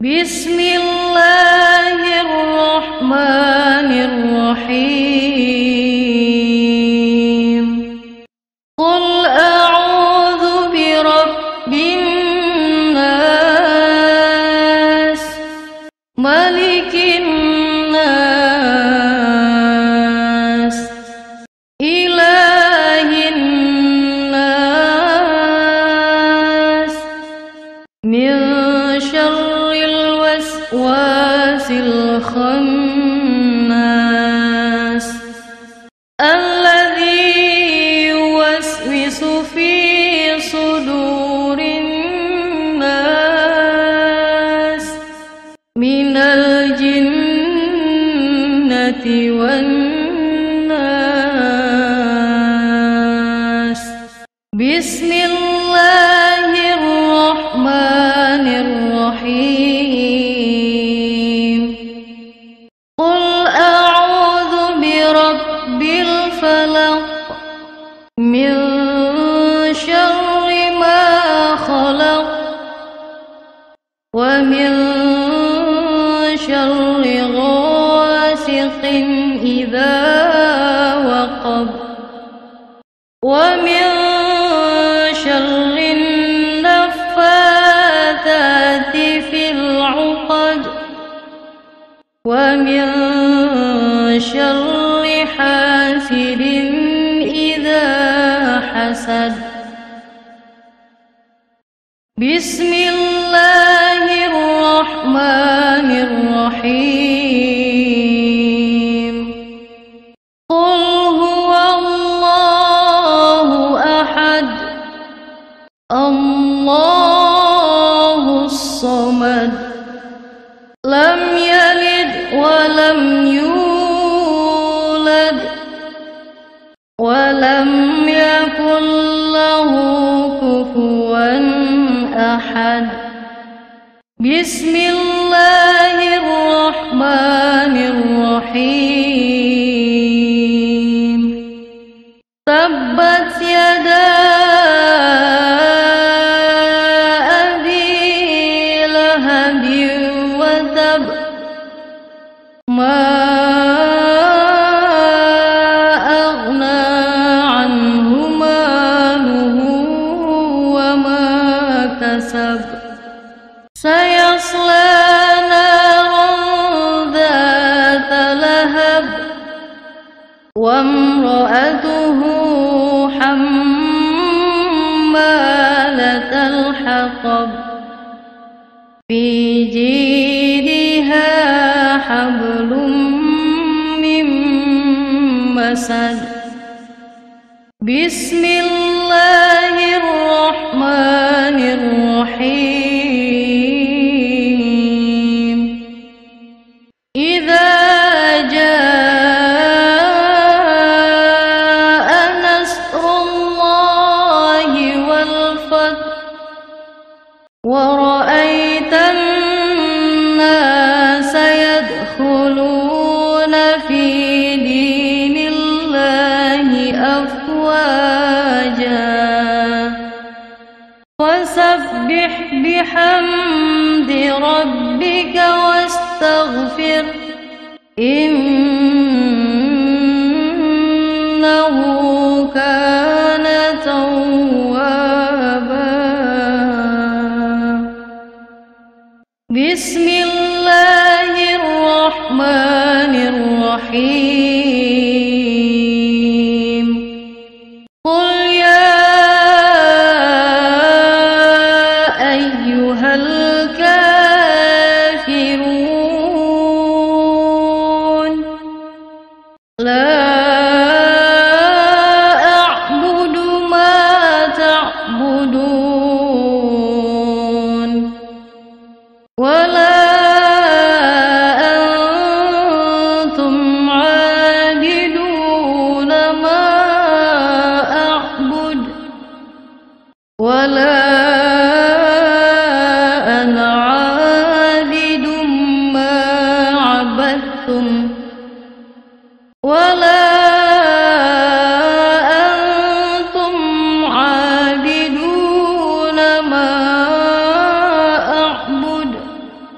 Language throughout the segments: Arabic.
بسم الله الرحمن الرحيم قل أعوذ برب الناس ملك الناس إله الناس من شر الوسواس الخناس الذي يوسوس في صدور الناس من الجنة والناس بسم الله الرحمن الرحيم قل أعوذ برب الفلق من شر ما خلق ومن شر غاسق إذا وقب ومن شر النفاثات في العقد ومن شر حاسد إذا حسد بسم الله الرحمن الرحيم قل هو الله أحد الله الصمد لم يلد ولم يولد ولم يكن له كفوا أحد بسم الله الرحمن الرحيم تبت يدا أبي لهب وتب ما أغنى عنه ماله وما كسب سيصلى نارا ذات لهب وامرأته حمالة الحطب في جيدها حبل من مسد بسم الله الرحمن الرحيم إذا جاء نصر الله والفتح ورأيت الناس يدخلون في دين الله أفواجا فسبح بحمد ربك واستغفر إنه كان توابا بسم الله الرحمن الرحيم قل يا أيها الكافرون لا أعبد ما تعبدون ولا أنتم عابدون ما أعبد ولا أنا عابد ما عبدتم ولا أنتم عابدون ما أعبد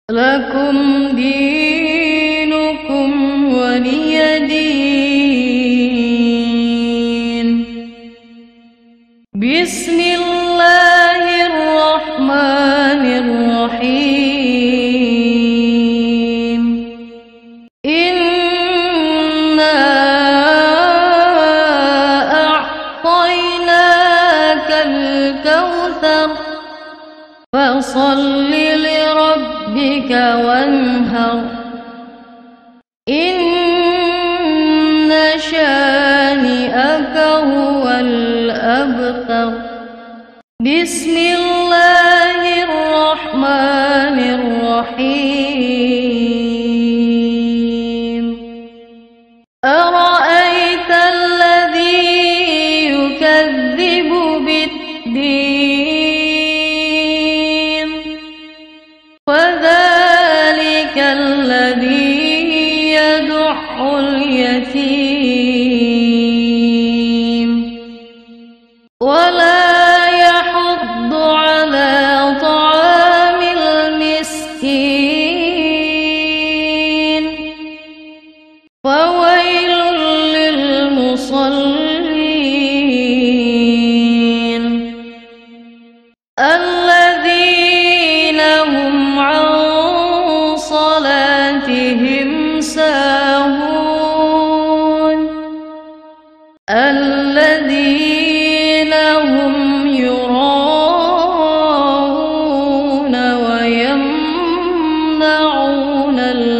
لكم دينكم ولي دين. بسم الله الرحمن الرحيم. إنا أعطيناك الكوثر فصل لربك وانهر. إن شانئك هو الأبتر. بسم الله الرحمن الرحيم. أرأيت الذي يكذب بالدين فذلك الذي يدع اليتيم ولا يحض على طعام المسكين. فويل للمصلين الذين هم عن صلاتهم ساهون الذين هم يراءون ويمنعون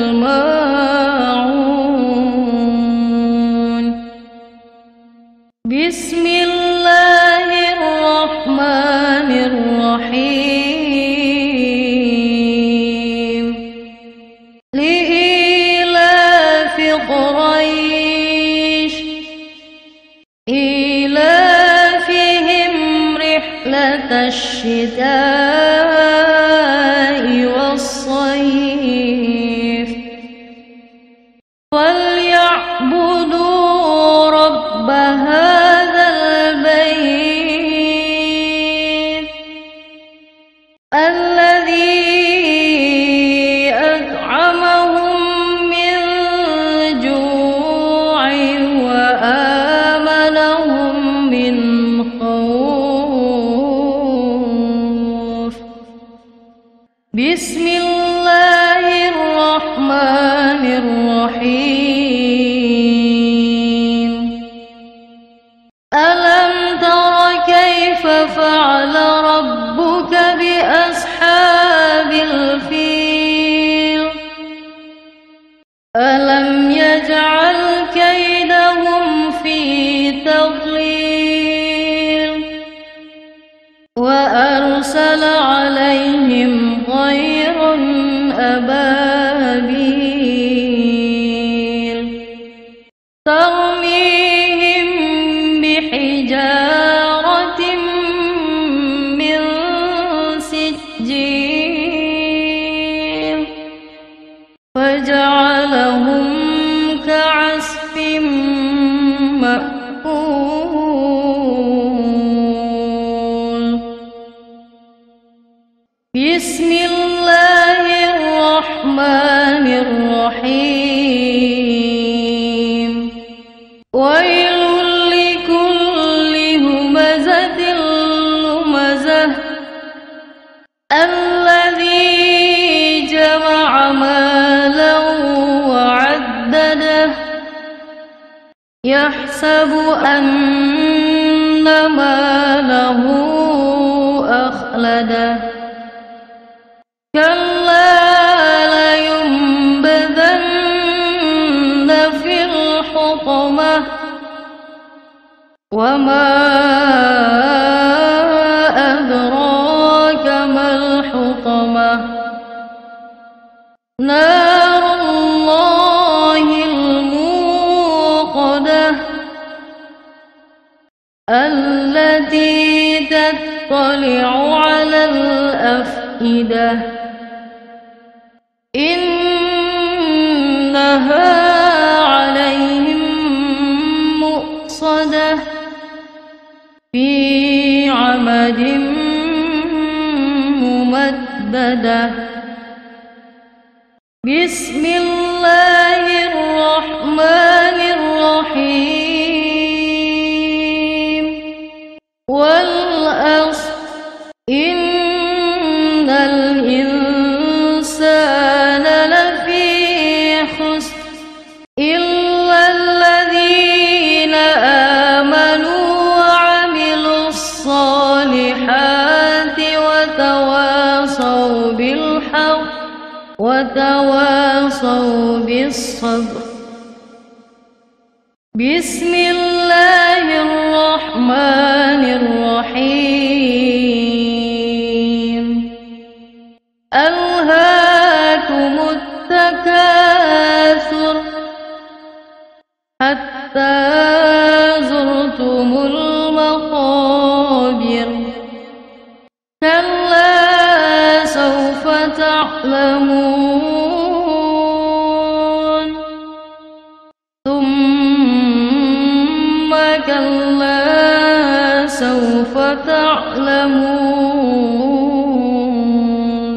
الماعون. بسم الله الرحمن الرحيم. لإيلاف قريش إيلافهم رحلة الشتاء والصيف فليعبدوا رب هذا البيت الذي أطعمهم من جوع وآمنهم من خوف. بسم الله الرحمن الرحيم. ألم تر كيف فعل ربك بأصحاب الفيل ألم يجعل كيدهم في تضليل وأرسل عليهم طيرا أبابيل ترميهم بحجارة من سجيل فجعلهم كعصف مأكول. بسم الله الرحمن الرحيم. ويل لكل همزة لمزة الذي جمع مالا وعدده يحسب أن ماله أخلده. كلا لينبذن في الحطمة وما أدراك ما الحطمة. نار الله الموقدة التي تطلع على الأفئدة. إنها عليهم مؤصدة في عمد ممددة. بسم الله الرحمن الرحيم والعصر إن الإنسان لفي خسر إلا الذين آمنوا وعملوا الصالحات وتواصوا بالحق وتواصوا بالصبر. بسم الله الرحمن الرحيم ألهاكم التكاثر حتى زرتم المقابر كلا سوف تعلمون ثم كلا سوف تعلمون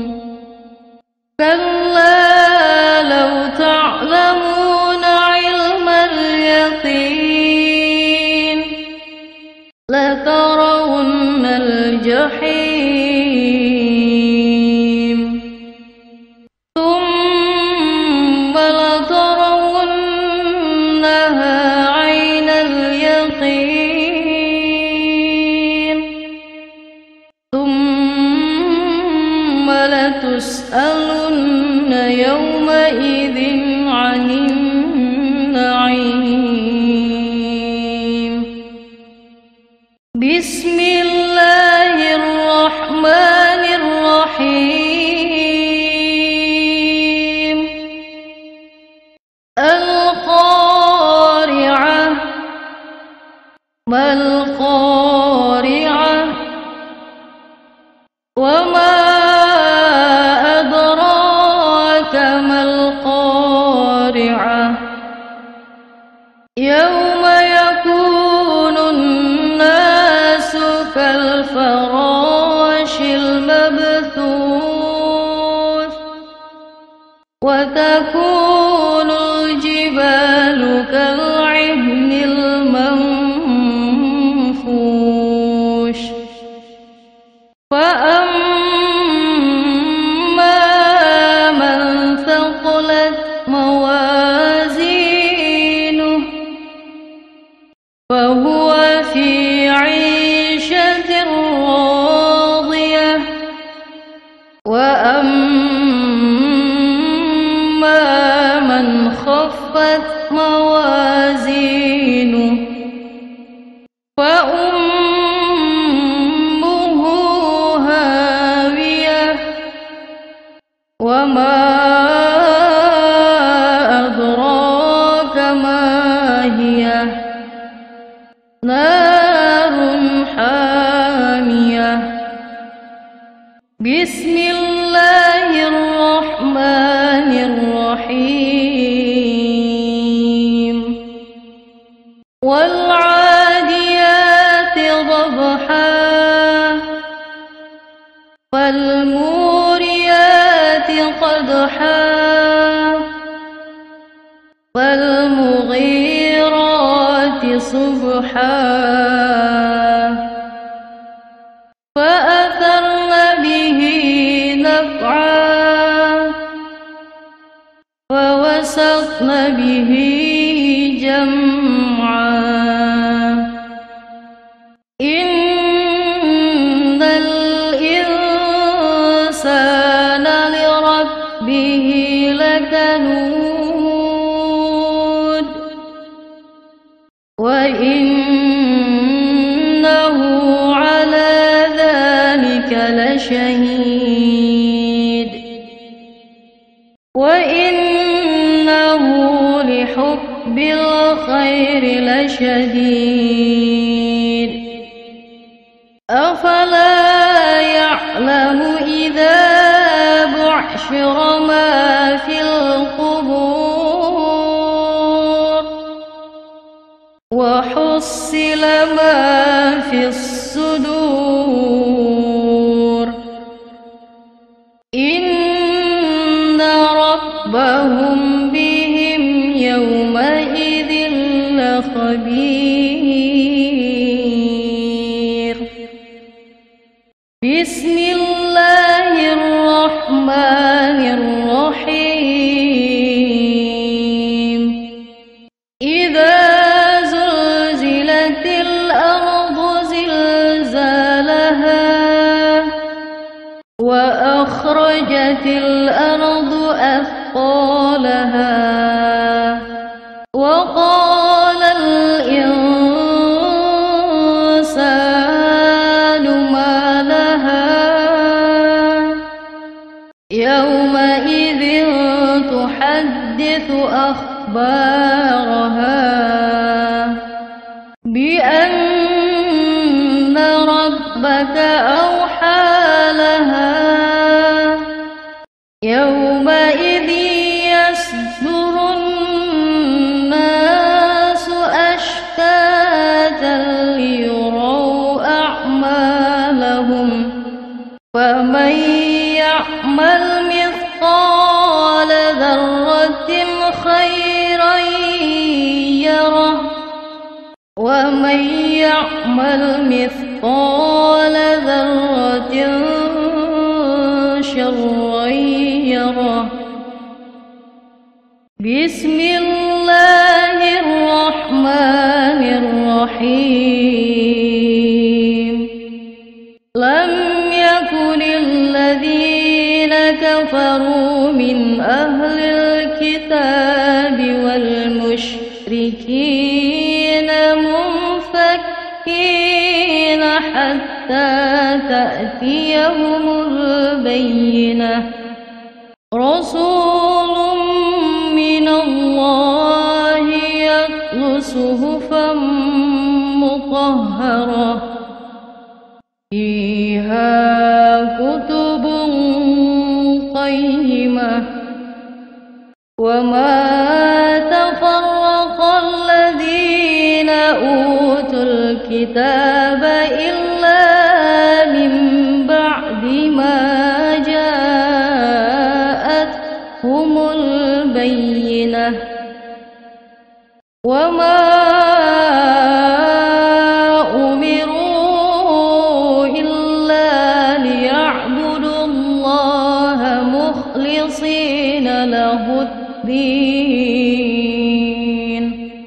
كلا لو تعلمون علم اليقين لترون الجحيم ثم لترونها عين اليقين ثم لتسألن يومئذ عن النعيم. بسم الله الرحمن الرحيم القارعة ما القارعة وما أدراك ما القارعة يوم يكون الناس كالفراش المبثوث وتكون الجبال كالعهن المنفوش فأما من ثقلت موازينه فهو في عيشة راضية وأما من خفت موازينه فأمه هاوية وما أدراك ما هي نار حامية. بسم الله الرحمن الرحيم والعاديات ضبحا فالموريات قدحا فالمغيرات صبحا فأثرن به نقعا فوسطن به جمعا إن الإنسان لربه لكنود وإنه على ذلك لشهيد وإنه لحب الخير لشديد أفلا يعلم إذا بعشر ما في القبور وحصل ما في الصدور إن ربك ربهم بهم يومئذ لخبير. بسم الله الرحمن الرحيم. إذا زلزلت الأرض زلزالها وأخرجت الأرض أثقالها وقال الإنسان ما لها يومئذ تحدث أخبارها بأن ربك أوحى لها يومئذ يصدر الناس أشتاتا ليروا أعمالهم فمن يعمل مثقال ذرة خيرا يره ومن يعمل مثقال ذرة شرا يره. بسم الله الرحمن الرحيم. لم يكن الذين كفروا من أهل الكتاب والمشركين منفكين حتى تأتيهم البينة. رسول من الله يتلو صحفا مطهرة فيها كتب قيمة. وما تفرق الذين أوتوا الكتاب إلا من بعد ما جاءتهم البينة. وما أمروا إلا ليعبدوا الله مخلصين له الدين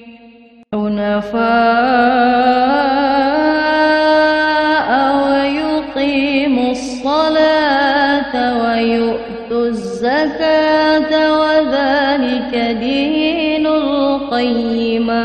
حنفاء ويقيموا الصلاة ويؤتوا الزكاة وذلك دين القيمة.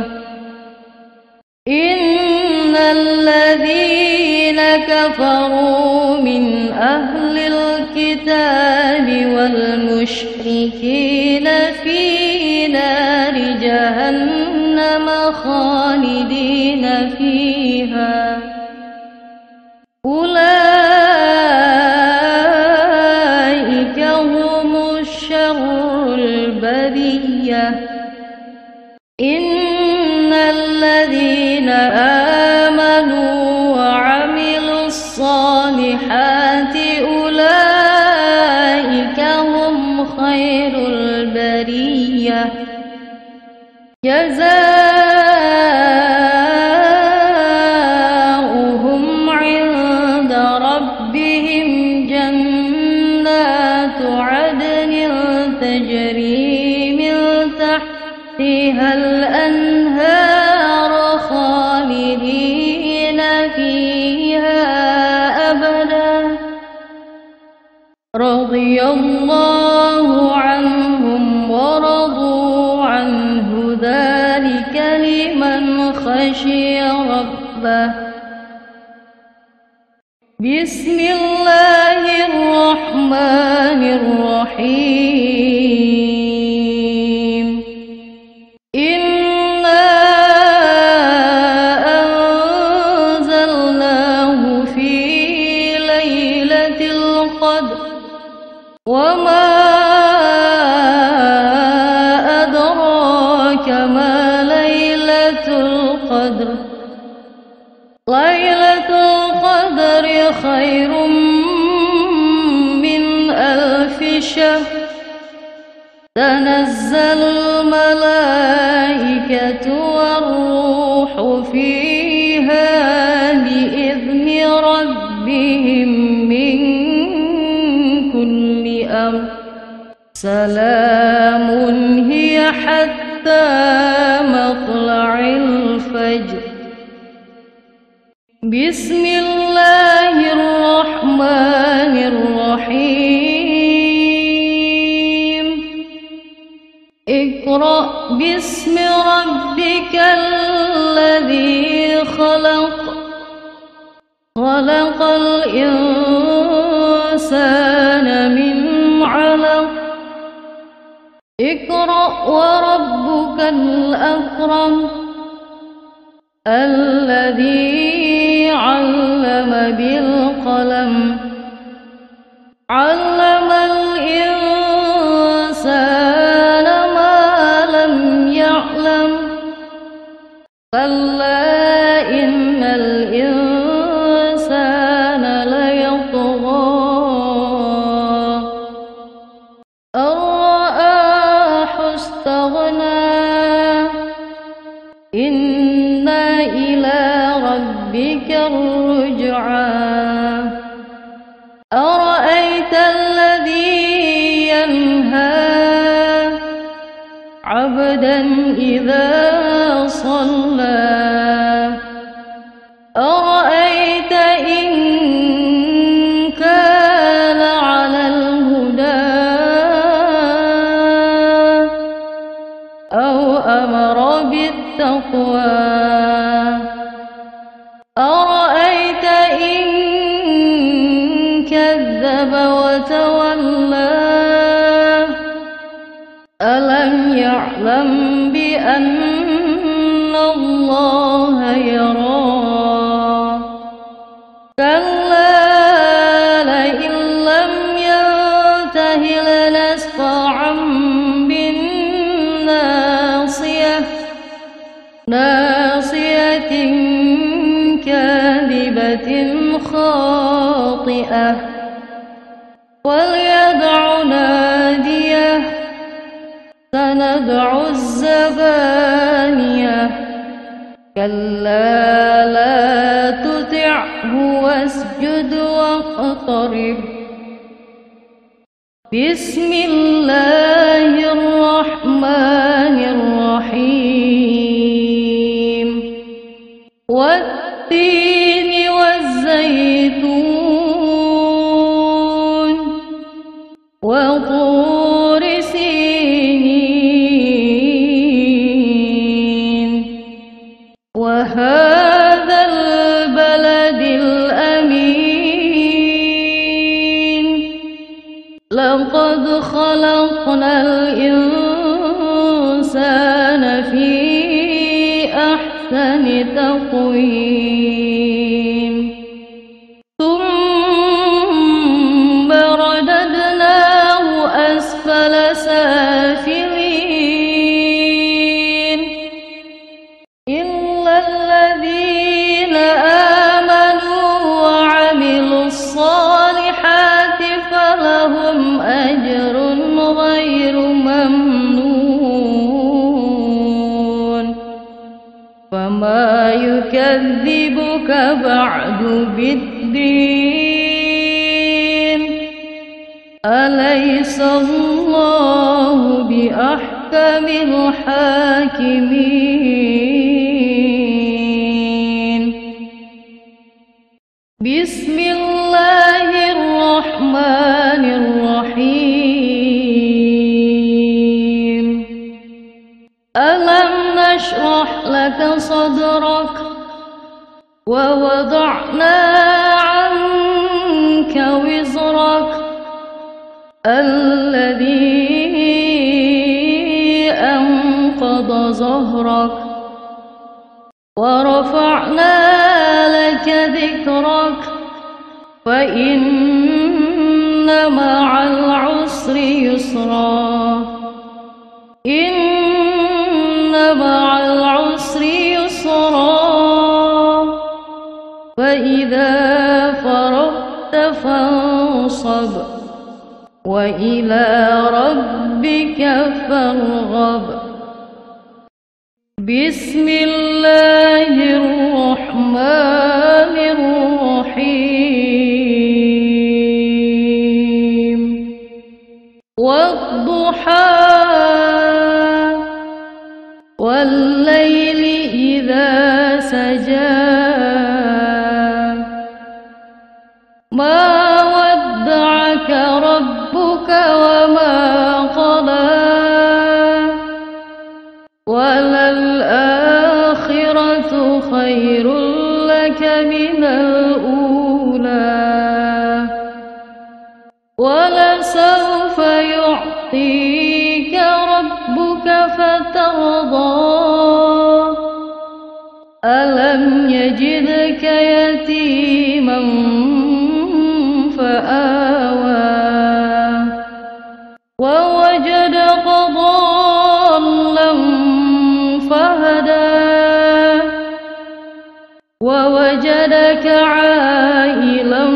إن الذين كفروا من أهل الكتاب والمشركين في نار جهنم خالدين فيها أولئك هم شر البرية. إن الذين آمنوا وعملوا الصالحات أولئك هم خير البرية. جزاؤهم عند ربهم جنات عدن تجري من تحتها الأنهار خالدين فيها أبدا رضي الله عنهم ورضوا عنه ذلك لمن خشي ربه. بسم الله الرحمن الرحيم. إنا أنزلناه في ليلة القدر وما أدراك ما ليلة القدر. ليلة القدر خير من 1000 شهر تنزل الملائكة والروح فيها بإذن ربهم من كل أمر سلام هي حتى مطلع الفجر. بسم الله الرحمن الرحيم. اقرأ باسم ربك الذي خلق خلق الإنسان من علق اقرأ وربك الأكرم الذي علم بالقلم علم الإنسان ما لم يعلم كلا إن الإنسان ليطغى أن رآه استغنى إن إلى ربك الرجعى أرأيت الذي ينهى عبدا إذا صلى أرأيت إن كان على الهدى أو أمر بالتقوى أرأيت إن كذب وتولى ألم يعلم بأن الله يرى كلا لئن لم ينته لنسفعا بالناصية ناصية كاذبة خاطئة وليدع ناديه سندع الزبانية كلا لا تطعه واسجد واقترب. بسم الله الرحمن الرحيم. والتين والزيتون وطور سينين وهذا البلد الأمين لقد خلقنا الإنسان في أحسن تقويم ثم رددناه أسفل سافلين إلا الذين آمنوا وعملوا الصالحات فلهم أجر غير ممنون فما يكذبك بعد بالدين أليس الله بأحكم الحاكمين. بسم الله الرحمن الرحيم. ألم نشرح لك صدرك ووضعنا عنك وزرك الذي أنقض ظهرك ورفعنا لك ذكرك فإن مع العسر يسرا إن مع العسر يسرا فإذا فرغت فانصب وإلى ربك ربك فارغب بسم الله الرحمن الرحيم والضحى والليل إذا سجى ما ودعك ربك وما قلى وللآخرة خير لك من الأولى ولسوف يعطيك ربك فترضى ألم يجدك يتيما فآوى ووجدك ضالا فهدى ووجدك عائلا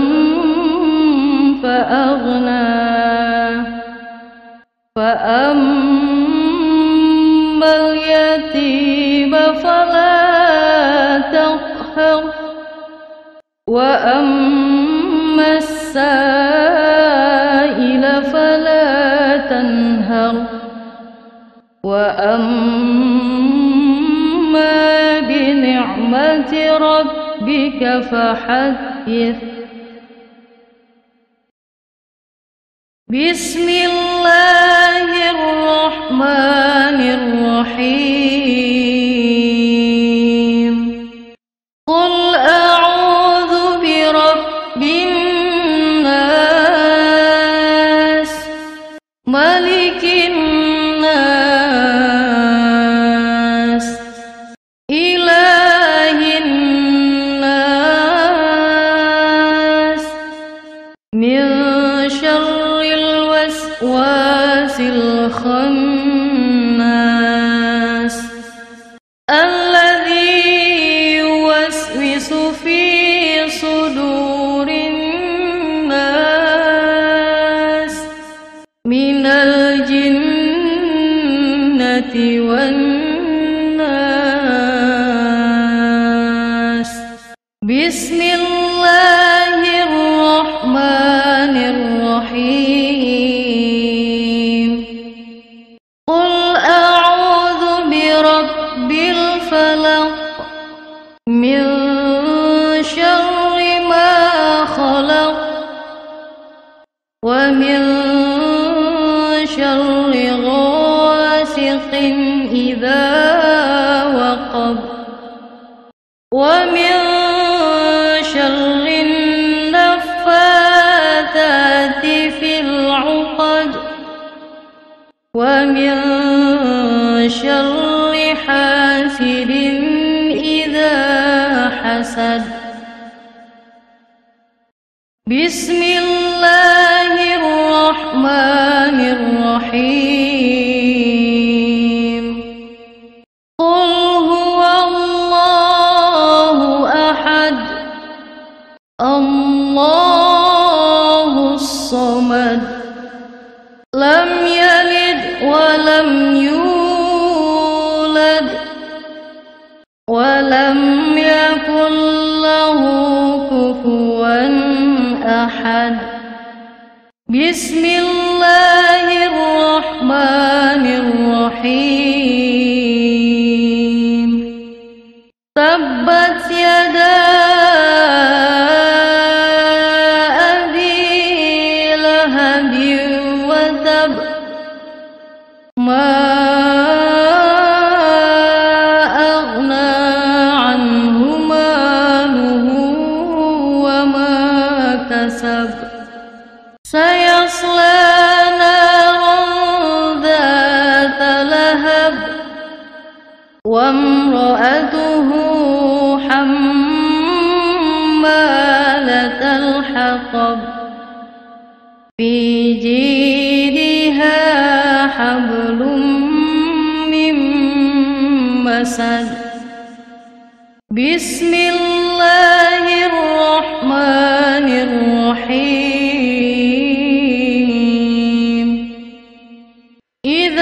فأغنى فأما اليتيم فلا تقهر وأما السائل فلا تنهر وأما بنعمة ربك فحدث بسم الله الرحمن الرحيم قل أعوذ برب الناس ملك الناس إله الناس من شر الوسواس الخناس الذي يوسوس في صدور الناس من الجنة والناس بسم الله الرحمن الرحيم قل أعوذ برب الفلق من شر ما خلق ومن شر غاسق إذا وقب ومن شر النفاثات في العقد ومن شر حاسد إذا حسد بسم الله الرحمن الرحيم قل هو الله أحد الله الصمد لم يلد ولم يولد ولم يكن له كفوا أحد بسم الله الرحمن الرحيم تبت يدا أبي لهب وتب ما أغنى عنه ماله وما كسب سيصلى نارا ذات لهب وامرأته حمالة الحطب في جيدها حبل من مسد بسم الله الرحمن الرحيم إذا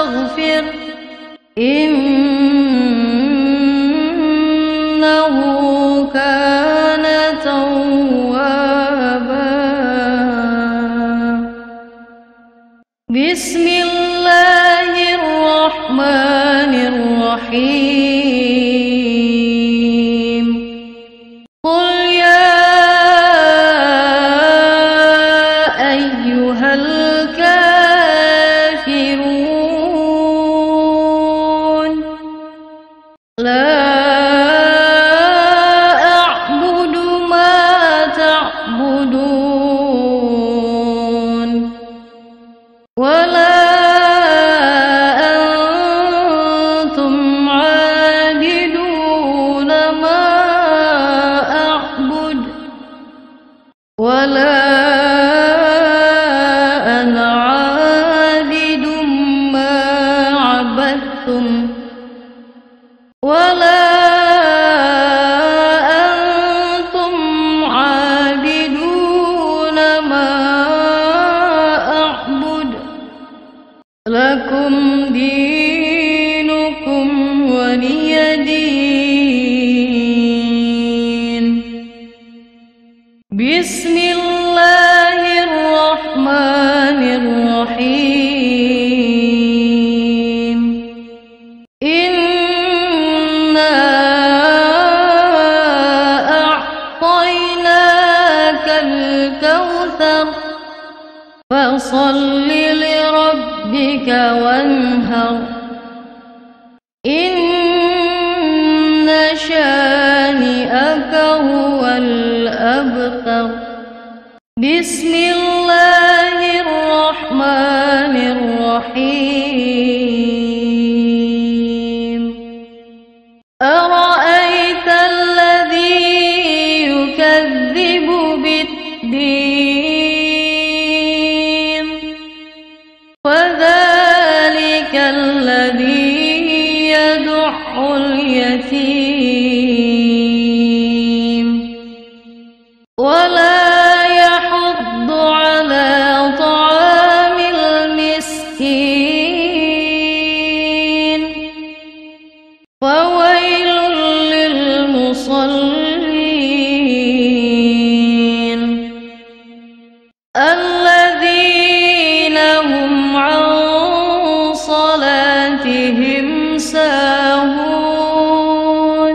واستغفر إنه كان توابا. بسم الله الرحمن الرحيم. قل يا أيها الكافرون لا أعبد ما تعبدون ولا أنتم عابدون ما أعبد ولا أنا عابد ما عبدتم ولا أنتم عابدون ما أعبد لكم دينكم ولي دين. بسم الله الرحمن الرحيم. إنا أعطيناك الكوثر فصل لربك وانهر إن شانئك هو الأبتر. بسم الله الرحمن الرحيم. أرأيت الذي يكذب بالدين فذلك الذي يدع اليتيم ولا يحض على طعام المسكين فويل للمصلين الذين هم عن صلاتهم ساهون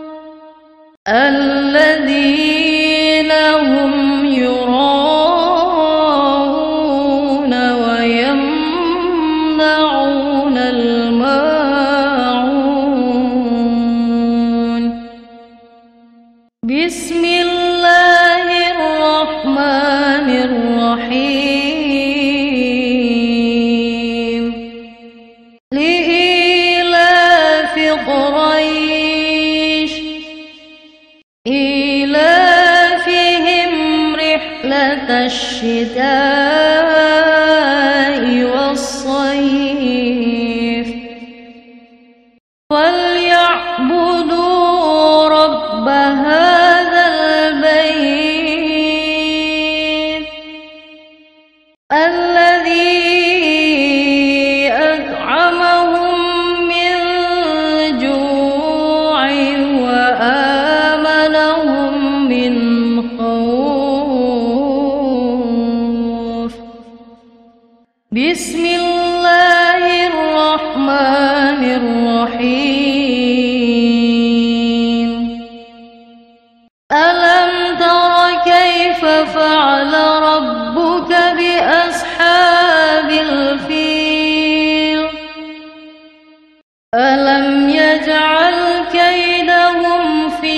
الذين هم يراءون ويمنعون الماعون. بسم الله الرحمن الرحيم. لإيلاف قريش إيلافهم رحلة الشتاء والصيف فليعبدوا رب هذا البيت الذي أطعمهم من جوع وآمنهم من خوف. بسم الله الرحمن الرحيم. ألم تر كيف فعل ربك بأصحاب الفيل ألم يجعل كيدهم في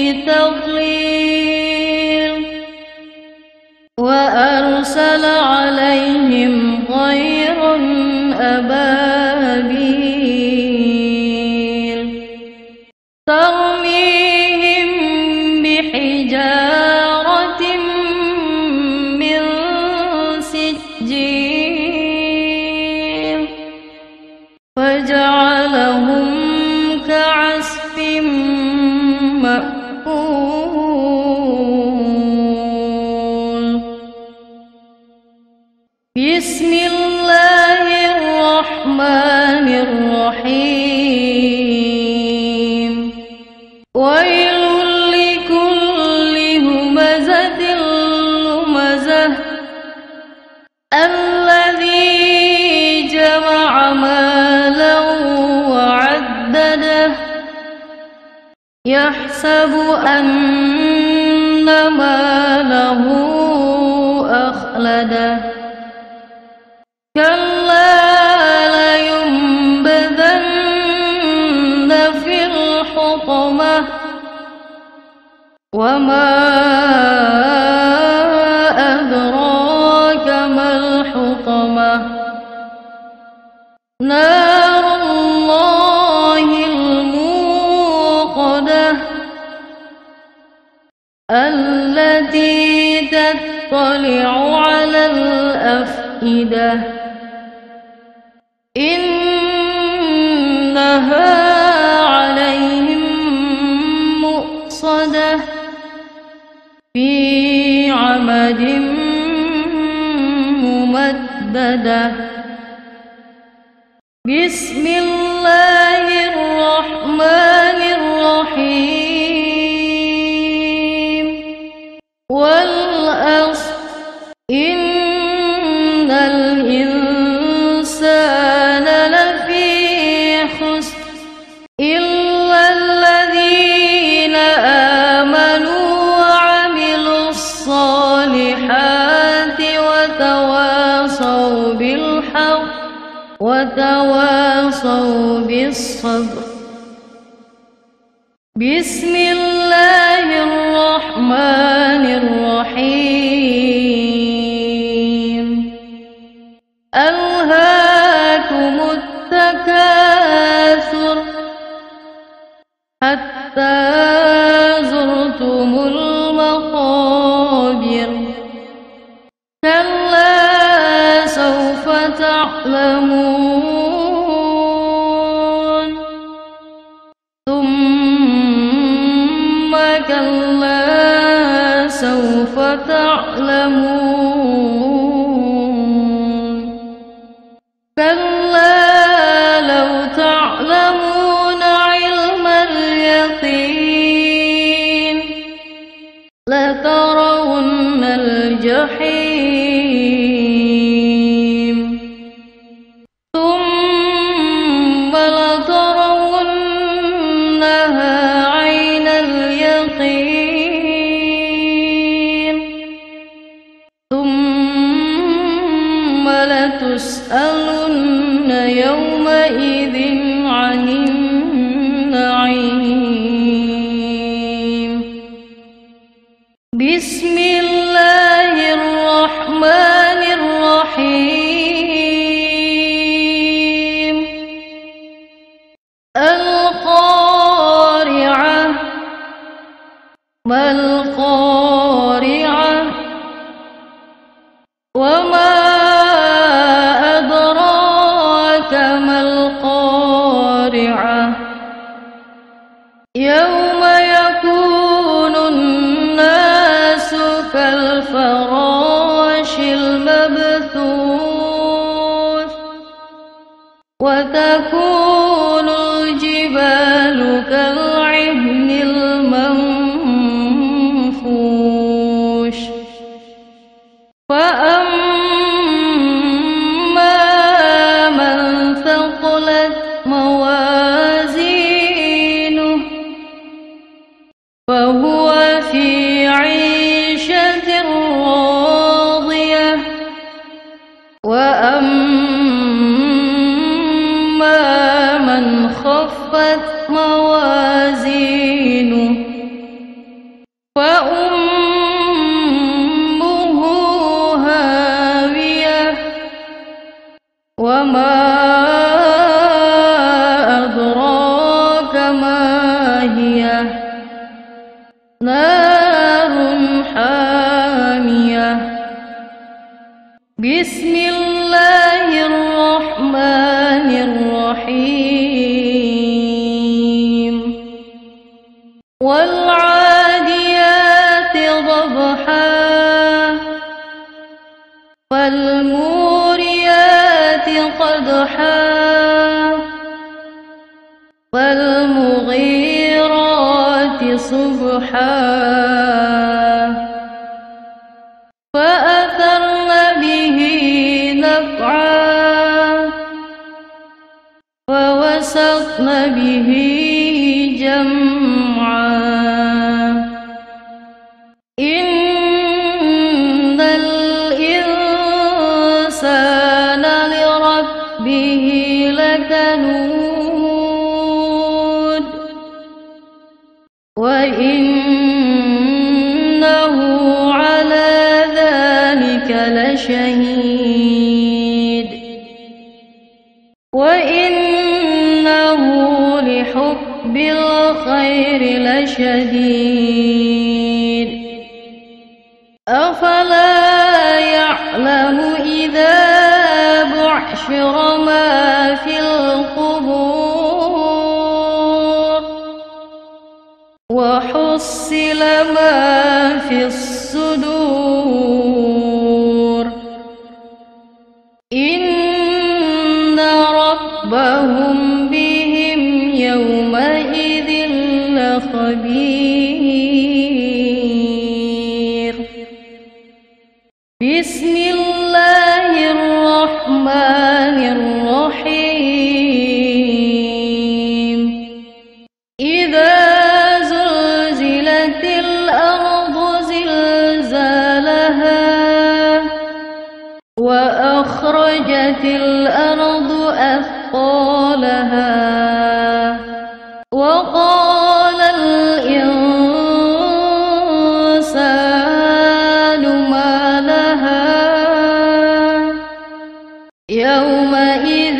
تضليل وأرسل عليهم طيرا أبابيل ترميهم بحجارة من سجيل فجعلهم كعصف مأكول. بسم الله الرحمن الرحيم ويل لكل همزة لمزة الذي جمع مالا وعدده يحسب أن ماله أخلده كلا لينبذن في الحطمة وما أدراك ما الحطمة نار الله الموقدة التي تطلع على الأفئدة إنها عليهم مؤصدة في عمد ممددة بسم الله الرحمن الرحيم والعصر إن الإنسان لفي خسر إلا الذين آمنوا وعملوا الصالحات وتواصوا بالحق وتواصوا بالصبر بسم الله الرحمن الرحيم ألهاكم التكاثر حتى زرتم المقابر كلا سوف تعلمون ثم كلا سوف تعلمون كلا لو تعلمون علم اليقين لترون الجحيم ثم لترونها عين اليقين ثم لتسألن يومئذ عن النعيم بسم الله الرحمن الرحيم القارعة ما القارعة وما أدراك ما القارعة يوم يكون الناس كالفراش المبثوث وتكون الجبال كالعهن المنفوش فأما من ثقلت موازينه فهو في عيشة راضية وأما من خفت موازينه فأمه هاوية وما أدراك ما هي نار حامية بسم الله الرحمن الرحيم والعاديات ضبحا فالموريات قدحا صبحا فأثرن به نقعا فوسطن به جمعا إن الإنسان لربه لكنود وإنه على ذلك لشهيد وإنه لحب الخير لشديد أفلا يعلم إذا بعشر ما في القبور وحصل ما في الصدور إن ربهم بهم يومئذ لخبير بسم الله الرحمن الرحيم إذا زلزلت الأرض زلزالها وأخرجت الأرض أثقالها وقال الإنسان ما لها يومئذ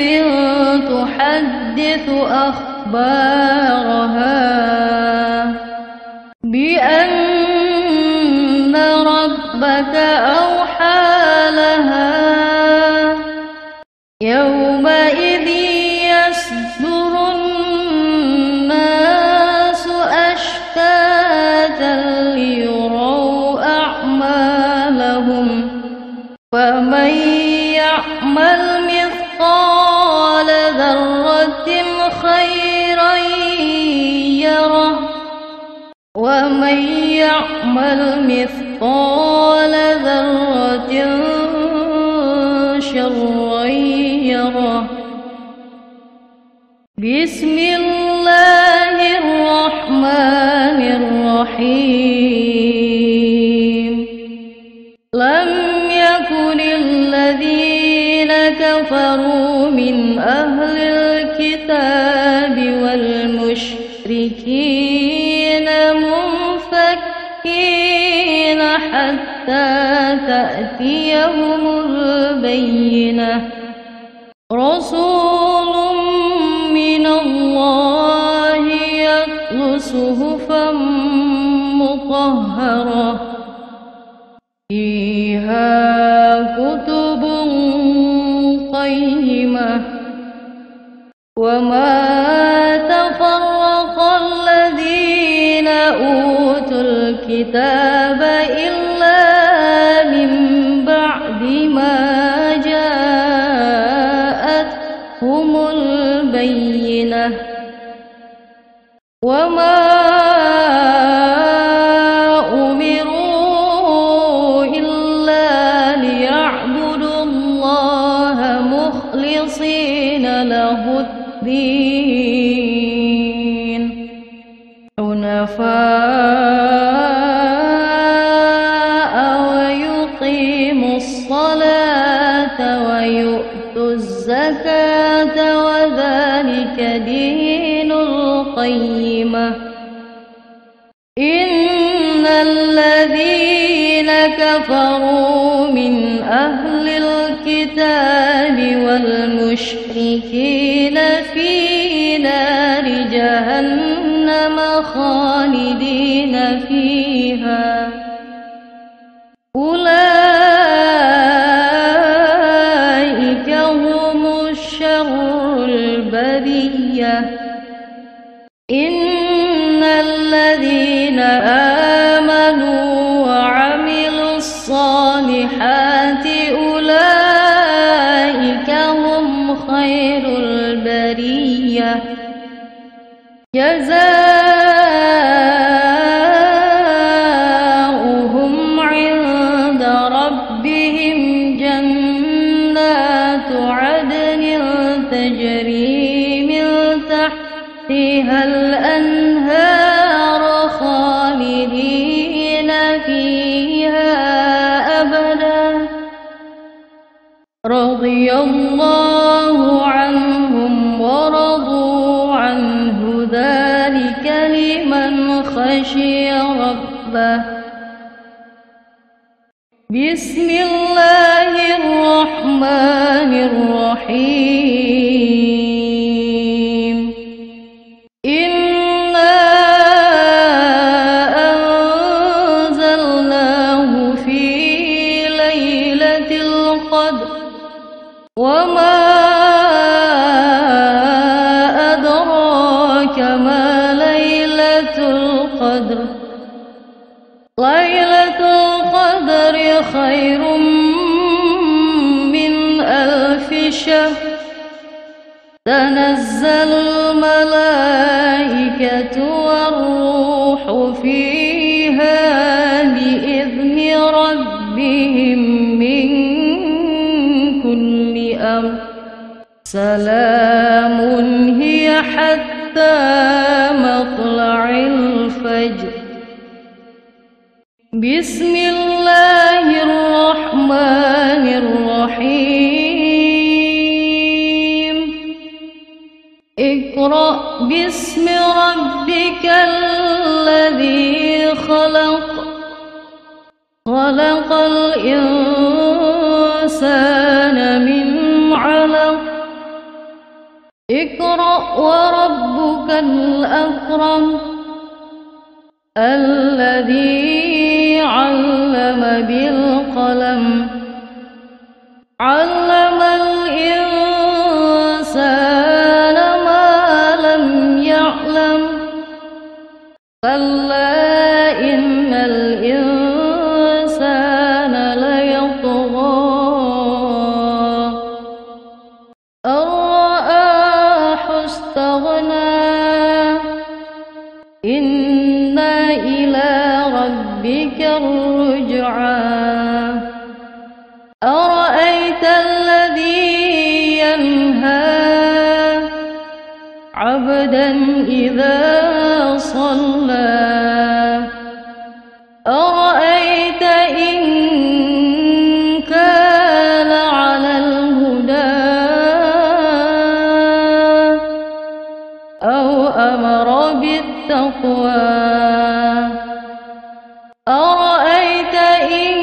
تحدث أخبارها بأن ربك أوحى لها يومئذ يصدر الناس أشتاتا ليروا أعمالهم فمن يعمل مثقال ذرة خيرا يره ومن يعمل مثقال ذرة شرا يره بسم الله الرحمن الرحيم لم يكن الذين كفروا من أهل الكتاب والمشركين منفكين حتى تأتيهم البينة رسول من الله يتلو صحفا مطهرة فيها كتب قيمة وما تفرق الذين أوتوا الكتاب إلا من بعد ما جاءتهم البينة وما أمروا إلا ليعبدوا الله مخلصين له الدين حنفاء ويقيموا الصلاة ويؤتوا الزكاة وذلك دين القيمة إن الذين كفروا من أهل الكتاب والمشركين في نار جهنم خالدين فيها أولئك هم الشر البرية إن الذين آمنوا وعملوا الصالحات أولئك هم خير البرية جزاء تحتها الأنهار خالدين فيها أبدا رضي الله عنهم ورضوا عنه ذلك لمن خشي ربه. بسم الله الرحمن الرحيم إنا أنزلناه في ليلة القدر وما أدراك ما ليلة القدر ليلة القدر خير من 1000 شهر تنزل الملائكة والروح فيها بإذن ربهم من كل أمر سلام هي حتى مطلع الفجر. بسم الله الرحمن الرحيم اقرأ باسم ربك الذي خلق خلق الإنسان من علق اقرأ وربك الأكرم الذي علم بالقلم علم الإنسان ما لم يعلم كلا إن الإنسان ليطغى أن رآه استغنى إن إلى ربك الرجعى أرأيت الذي ينهى عبدا إذا صلى أرأيت إن كان على الهدى أو أمر بالتقوى أرأيت إن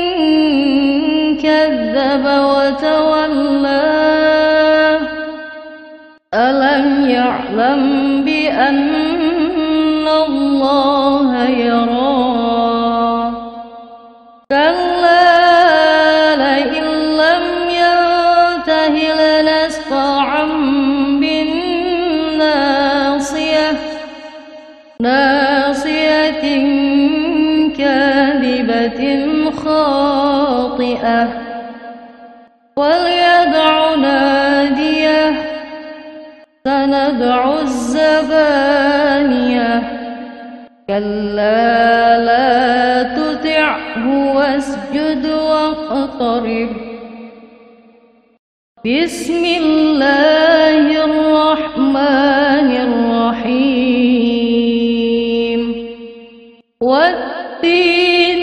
كذب وتولى ألم يعلم بأن الله يرى كلا لئن لم ينته لنسفعا بالناصية ناصية كاذبة خاطئة وليدع ناديه سندع الزبانية كلا لا تطعه واسجد واقترب. بسم الله الرحمن الرحيم والتين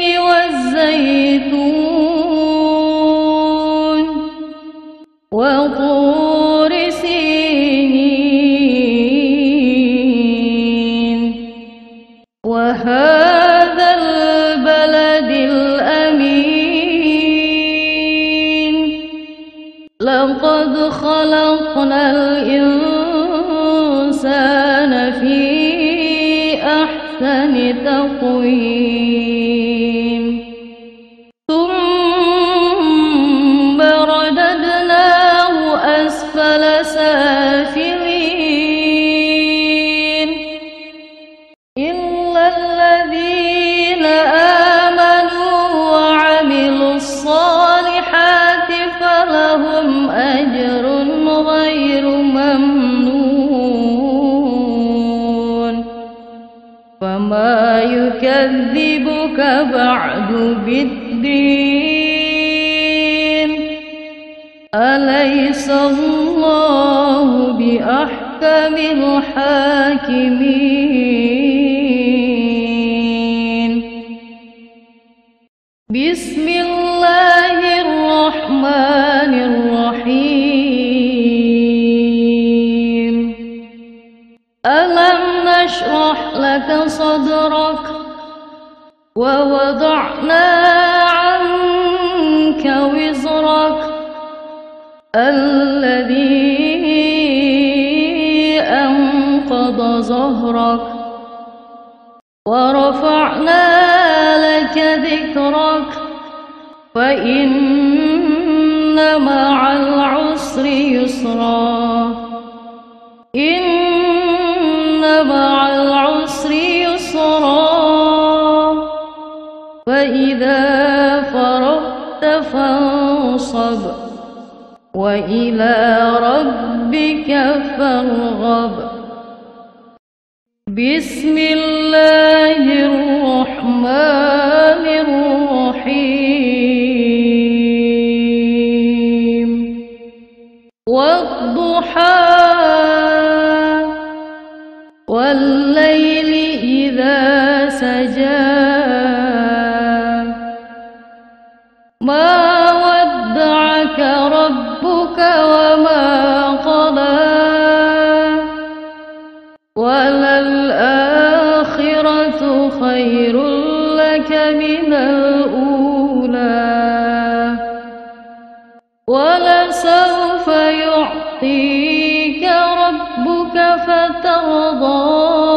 والزيتون وطور سينين وهذا البلد الأمين لقد خلقنا الإنسان في أحسن تقويم ثم رددناه أسفل سافلين إلا الذين آمنوا وعملوا الصالحات فلهم أجر غير ممنون فما يكذبك بعد بالدين أليس الله بأحكم أحكم الحاكمين. بسم الله الرحمن الرحيم. ألم نشرح لك صدرك ووضعنا عنك وزرك الذي أنقض ظهرك ورفعنا لك ذكرك فإن مع العسر يسرا إن مع العسر يسرا فإذا فرغت فانصب وإلى ربك فارغب. بسم الله الرحمن الرحيم. والضحى والليل إذا سجى ما ودعك ربك وما قلى وللآخرة خير لك من الأولى ولسوف يعطيك ربك فترضى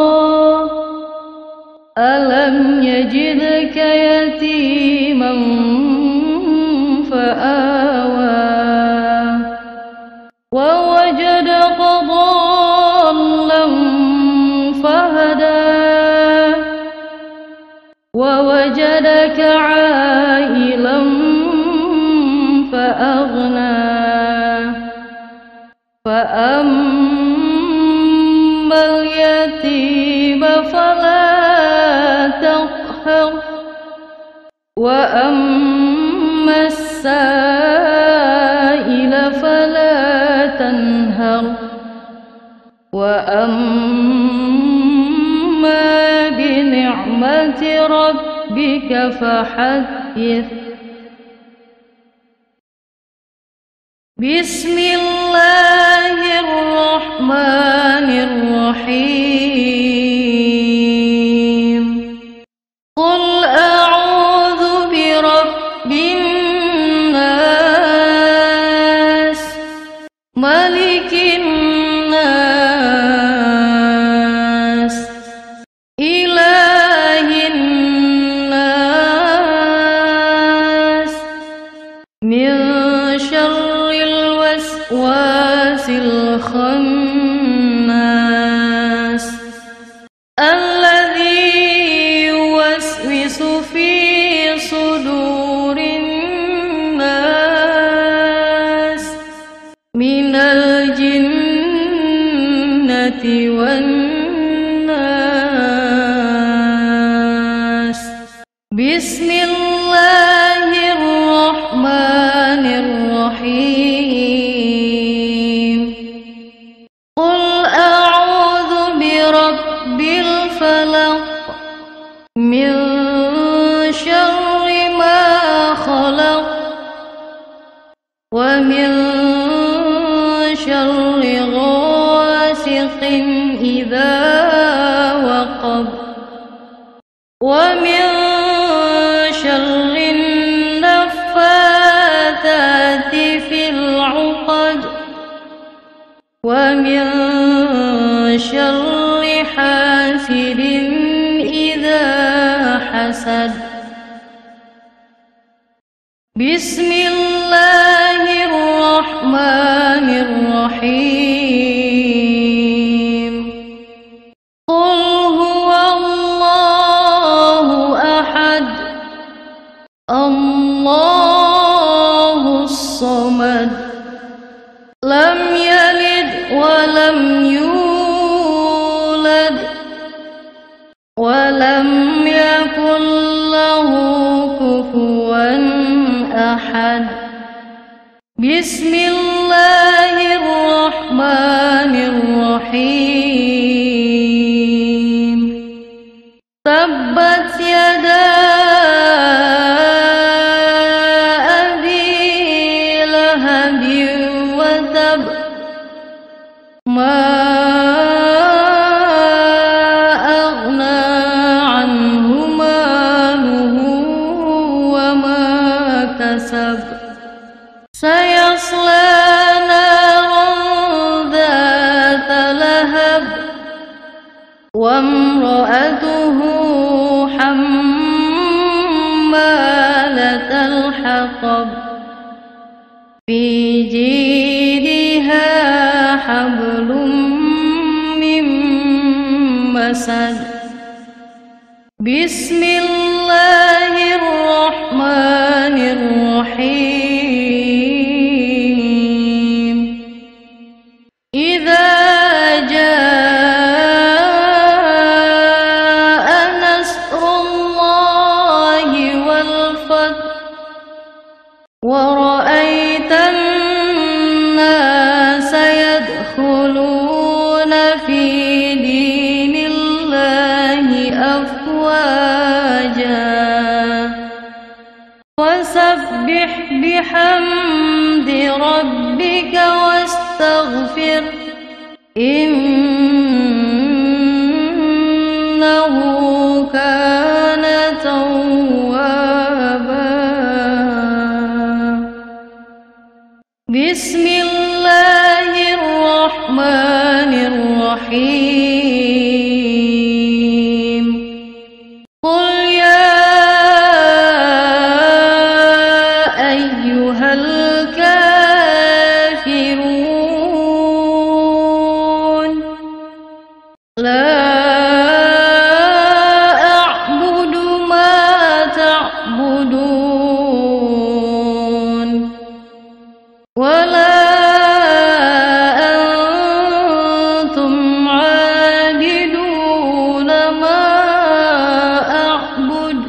ألم يجدك يتيما فآوى ووجدك ضالا فهدى ووجدك عائلا فأغنى فأما اليتيم فلا تقهر وأما السائل فلا تنهر وأما بنعمة ربك فحدث. بسم الله الرحمن الرحيم. قل أعوذ برب الناس ملك الناس إله الناس من شر الوسواس الخناس الذي يوسوس في صدور الناس من الجنة والناس. بسم الله الرحمن الرحيم. قل أعوذ برب الفلق من شر ما خلق ومن شر غاسق إذا وقب ومن شر النفاثات في العقد ومن شر حاسد إذا حسد. بسم الله الرحمن الرحيم. قل هو الله أحد الله الصمد لم يلد ولم يولد ولم يكن له كفوا أحد. بسم الله الرحمن الرحيم. الرحيم تبت يدا أبي لهب وتب ما أغنى عنه ماله وما كسب سيصلى نارا ذات لهب وامرأته حمالة الحطب في جيدها حبل من مسد بسم الله الرحمن الرحيم إذا جاء نصر الله والفتح ورأيت الناس يدخلون في دين الله أفواجا فسبح بحمد ربك واستغفر إنه كان توابا بسم الله الرحمن الرحيم قل يا أيها الكافرون لا أعبد ما تعبدون ولا أنتم عابدون ما أعبد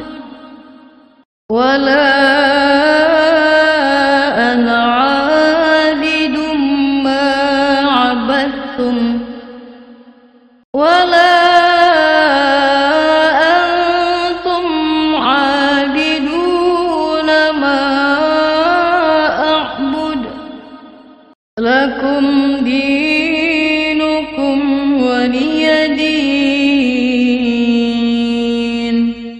ولا أنا عابد ما عبدتم ولا أنتم عابدون ما أعبد لكم دينكم ولي دين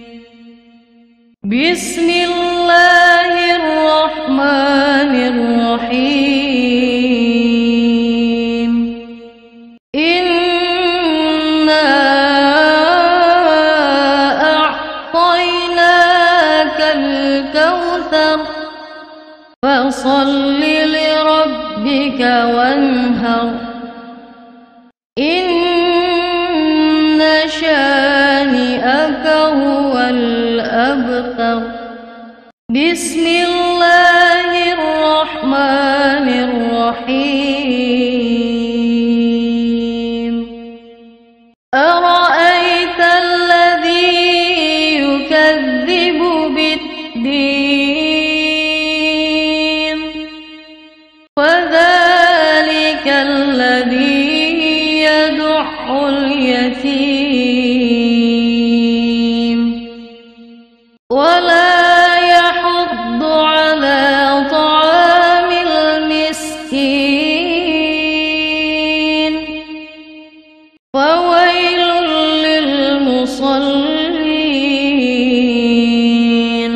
بسم الله الرحمن الرحيم إنا أعطيناك الكوثر فصل لربك وانهر إن شانئك هو الأبتر بسم الله الرحمن الرحيم أرأيت الذي يكذب بالدين فذلك الذي يدع اليتيم ولا يحض على طعام المسكين فويل للمصلين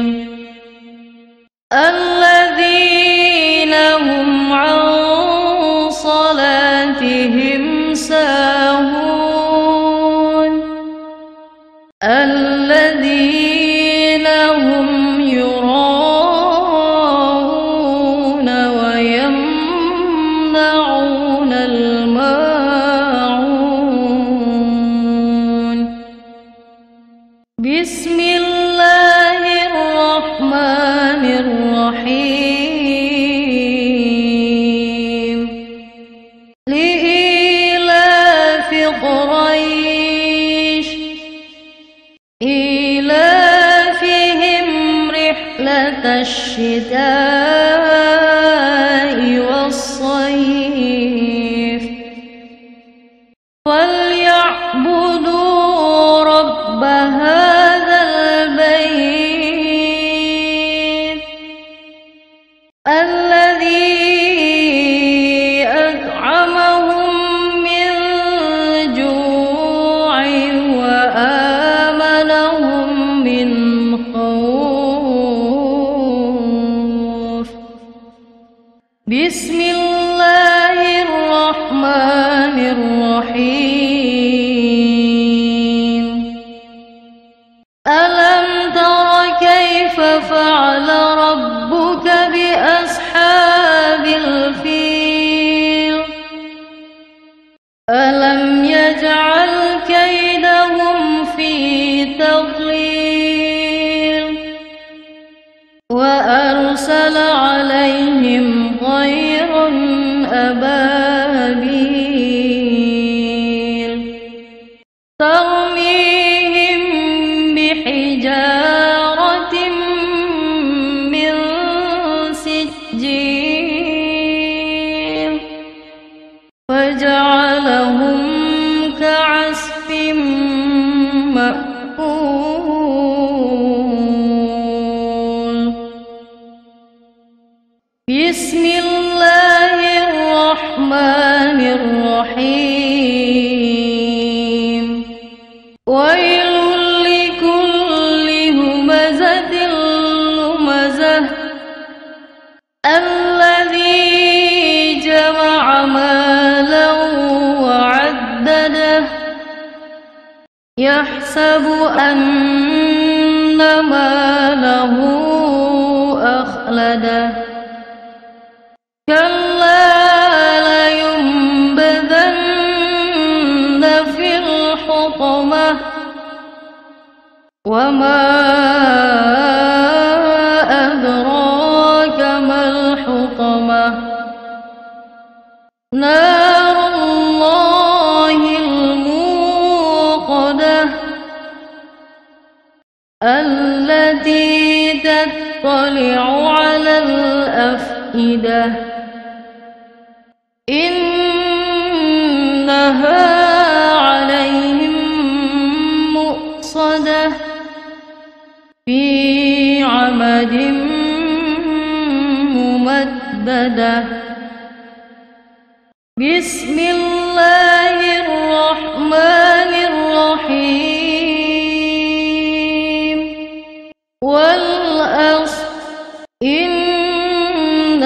الذين هم عن صلاتهم ساهون الذين هم يراءون ويمنعون الماعون بسم الله الرحمن الرحيم لإيلاف قريش إيلافهم رحلة الشتاء والصيف اعبدوا رب هذا البيت الذي أطعمهم من جوع وآمنهم من خوف. بسم الله الرحمن الرحيم. ألم تر كيف فعل ربك بأصحاب الفيل؟ ألم يجعل كيدهم في تضليل وأرسل عليهم طيرا أبابيل ترميهم بحجارة من سجيل فجعلهم كعصف مأكول. بسم الله الرحمن الرحيم. ويل لكل همزة لمزة الذي جمع مالا وعدده يحسب أن ماله أخلده كلا لينبذن في الحطمة وما أدراك ما الحطمة نار الله الموقدة التي تطلع على الأفئدة إنها عليهم مؤصدة في عمد ممددة. بسم الله الرحمن الرحيم. والعصر إن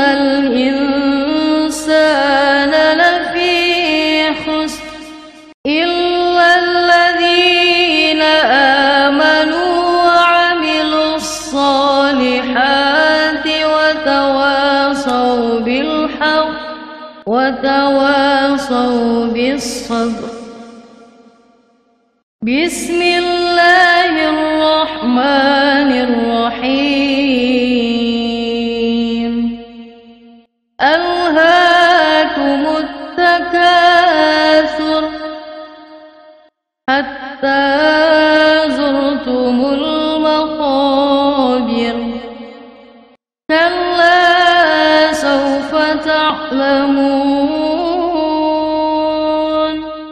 الإنسان لفي خسر إلا الذين آمنوا وعملوا الصالحات وتواصوا بالحق وتواصوا بالصبر. بسم الله الرحمن الرحيم. ألهاكم التكاثر حتى زرتم المقابر كلا سوف تعلمون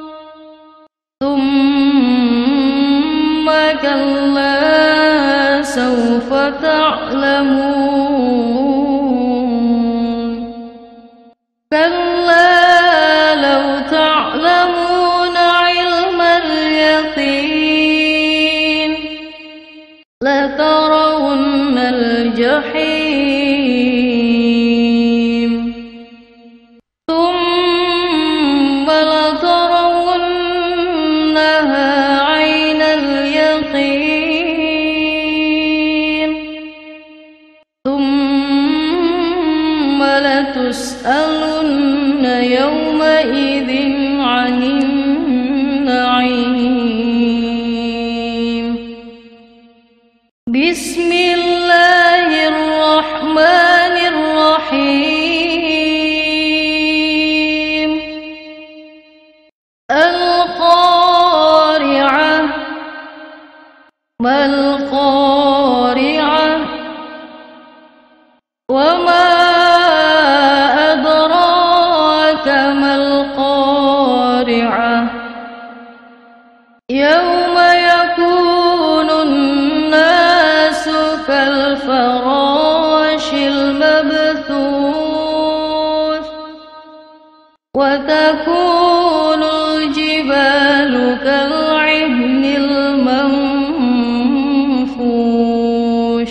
ثم كلا سوف تعلمون كلا لو تعلمون علم اليقين لترون الجحيم ثم لترونها عين اليقين ثم يوم يكون الناس كالفراش المبثوث وتكون الجبال كالعهن المنفوش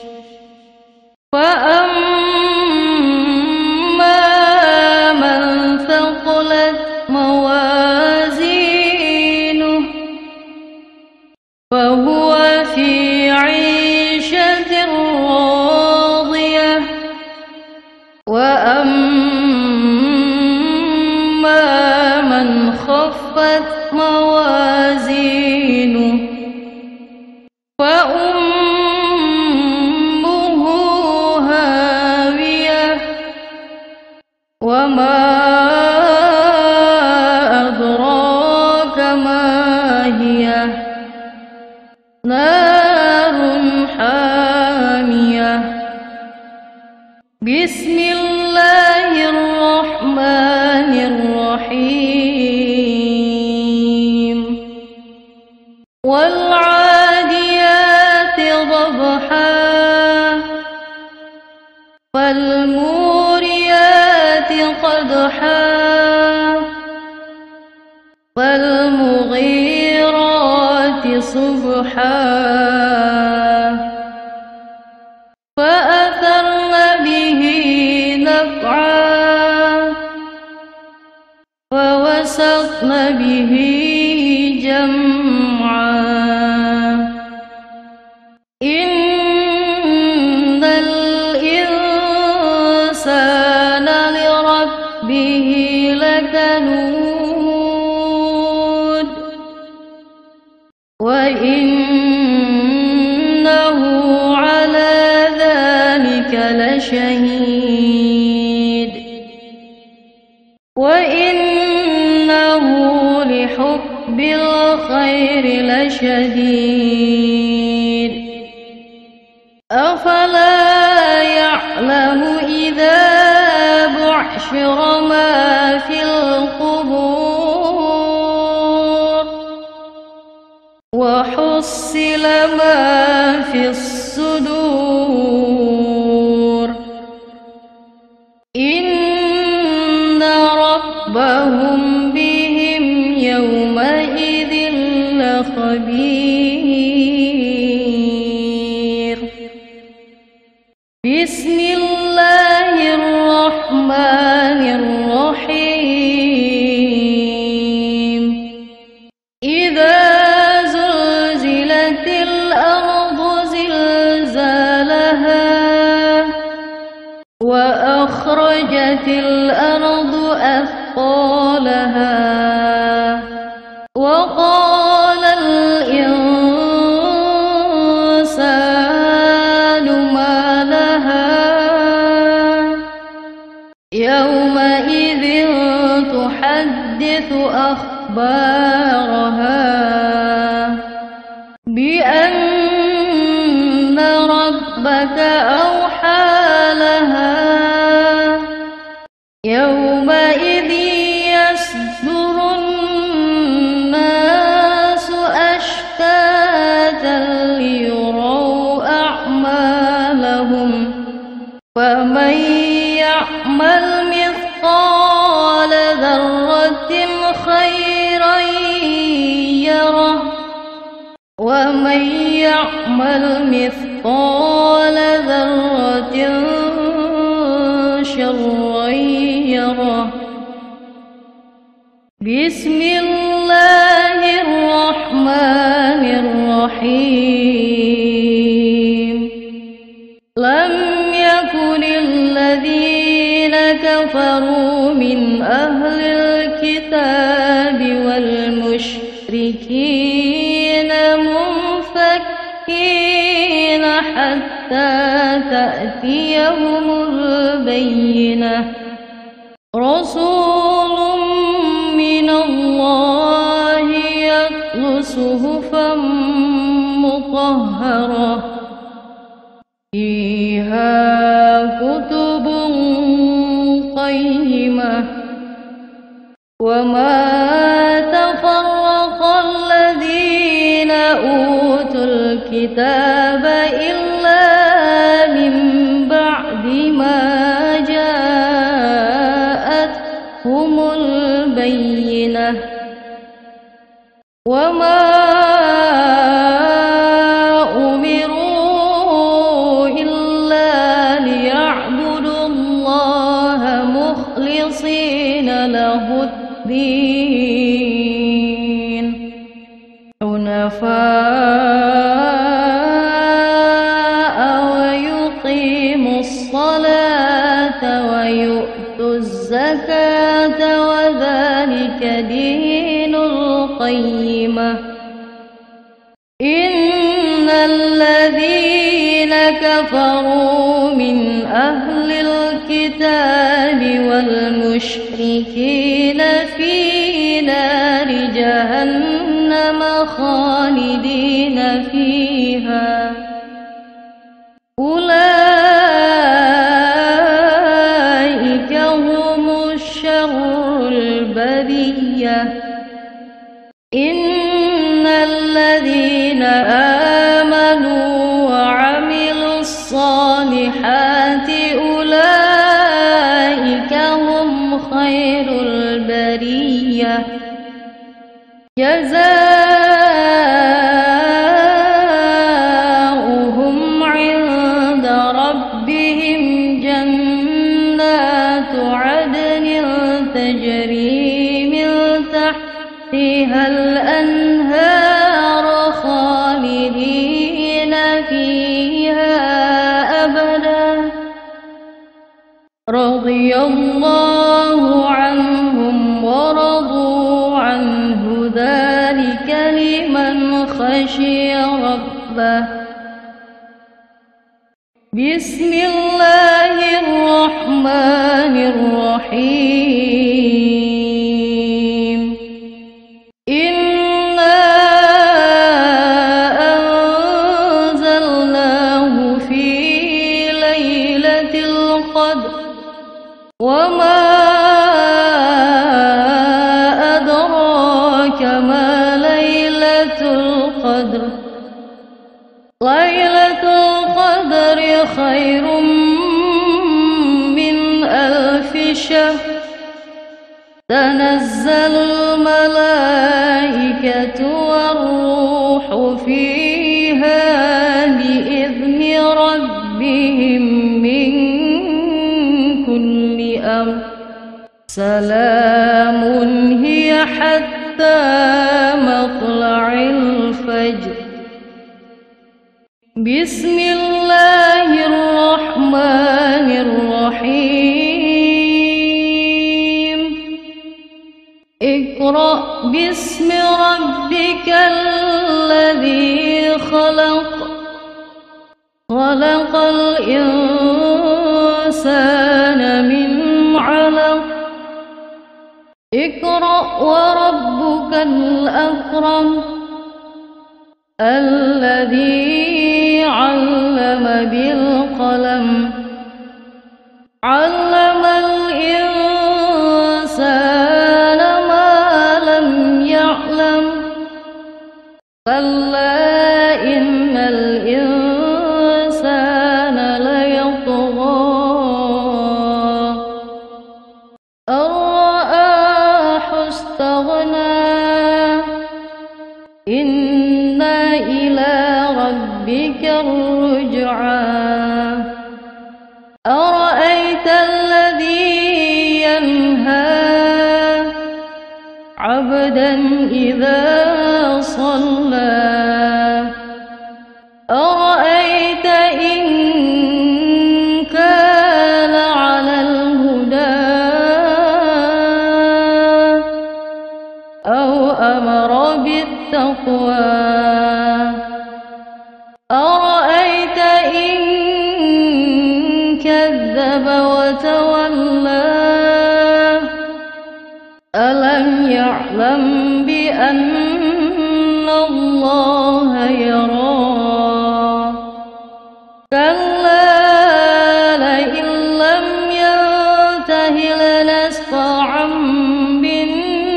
فأما من ثقلت موازينه فهو في عيشة راضية وأما من خفت موازينه فأمه هاوية وما أدراك ما هي نار حامية بسم الله الرحمن الرحيم والعاديات ضبحا فالموريات قدحا فالمغيرات صبحا فأثرن به نقعا فوسطن به جمعا إن الإنسان لربه لكنود وإنه على ذلك لشهيد وإنه لحب الخير لشديد أفلا يعلم إذا بعشر ما في القبور وحصل ما في الصدور إن ربهم بهم يومئذ لخبير بسم الله الرحمن الرحيم إذا زلزلت الأرض زلزالها وأخرجت الأرض أثقالها وقال الإنسان ما لها يومئذ تحدث أخبارها بأن ربك أوحى لها يومئذ يصدر الناس أشتاتا ليروا أعمالهم فمن يعمل مثقال ذرة خيرا يره ومن يعمل مثقال ذرة شرا يره بسم الله الرحمن الرحيم لم يكن الذين كفروا من أهل الكتاب والمشركين منفكين حتى تأتيهم البينة رسول من الله يتلو صحفا مطهرة فيها كتب قيمة وما تفرق الذين الكتاب إلا من بعد ما جاءتهم البينة وما أمروا إلا ليعبدوا الله مخلصين له الدين حنفاء ويقيموا الصلاة ويؤتوا الزكاة وذلك دين القيمة إن الذين كفروا من أهل الكتاب والمشركين في نار جهنم خالدين فيها أولئك هم شر البرية إن الذين آمنوا وعملوا الصالحات أولئك هم خير البرية جزاؤهم عند ربهم جنات عدن تجري من تحتها الأنهار خالدين فيها أبدا رضي الله عنهم ورضوا عنه ذلك لمن خشي ربه بسم الله الرحمن الرحيم إنا أنزلناه في ليلة القدر وما أدراك ما ليلة القدر ليلة القدر خير من 1000 شهر تنزل الملائكة والروح فيها بإذن ربهم من كل أمر سلام هي حتى مطلع الفجر بسم الله الرحمن الرحيم اقرأ باسم ربك الذي خلق خلق الإنسان من علق اقرأ وربك الأكرم الذي علم بالقلم علم الإنسان ما لم يعلم كلا إن الإنسان ليطغى أن رآه استغنى إن إلى ربك الرجعى أرأيت الذي ينهى عبدا إذا صلى أرأيت إن كان على الهدى أو أمر بالتقوى أرأيت إن كذب وتولى ألم يعلم بأن الله يرى كلا لئن لم ينته لنسفعا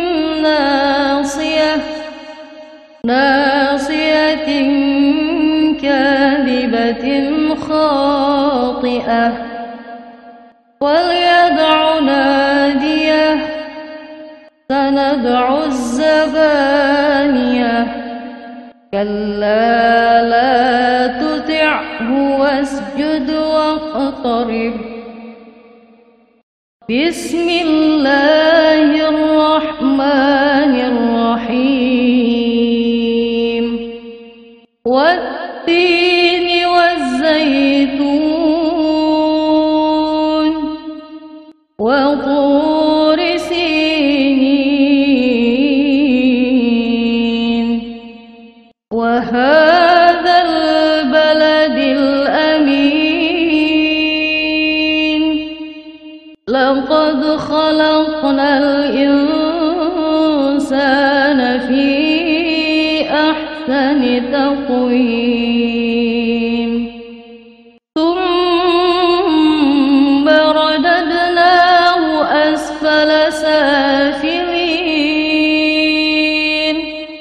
بالناصية ناصية خاطئة وليدع ناديه سندع الزبانية كلا لا تطعه واسجد واقترب بسم الله الرحمن الرحيم والتين والزيتون وطور سينين وهذا البلد الأمين لقد خلقنا الإنسان في أحسن تقويم ثم رددناه أسفل سافلين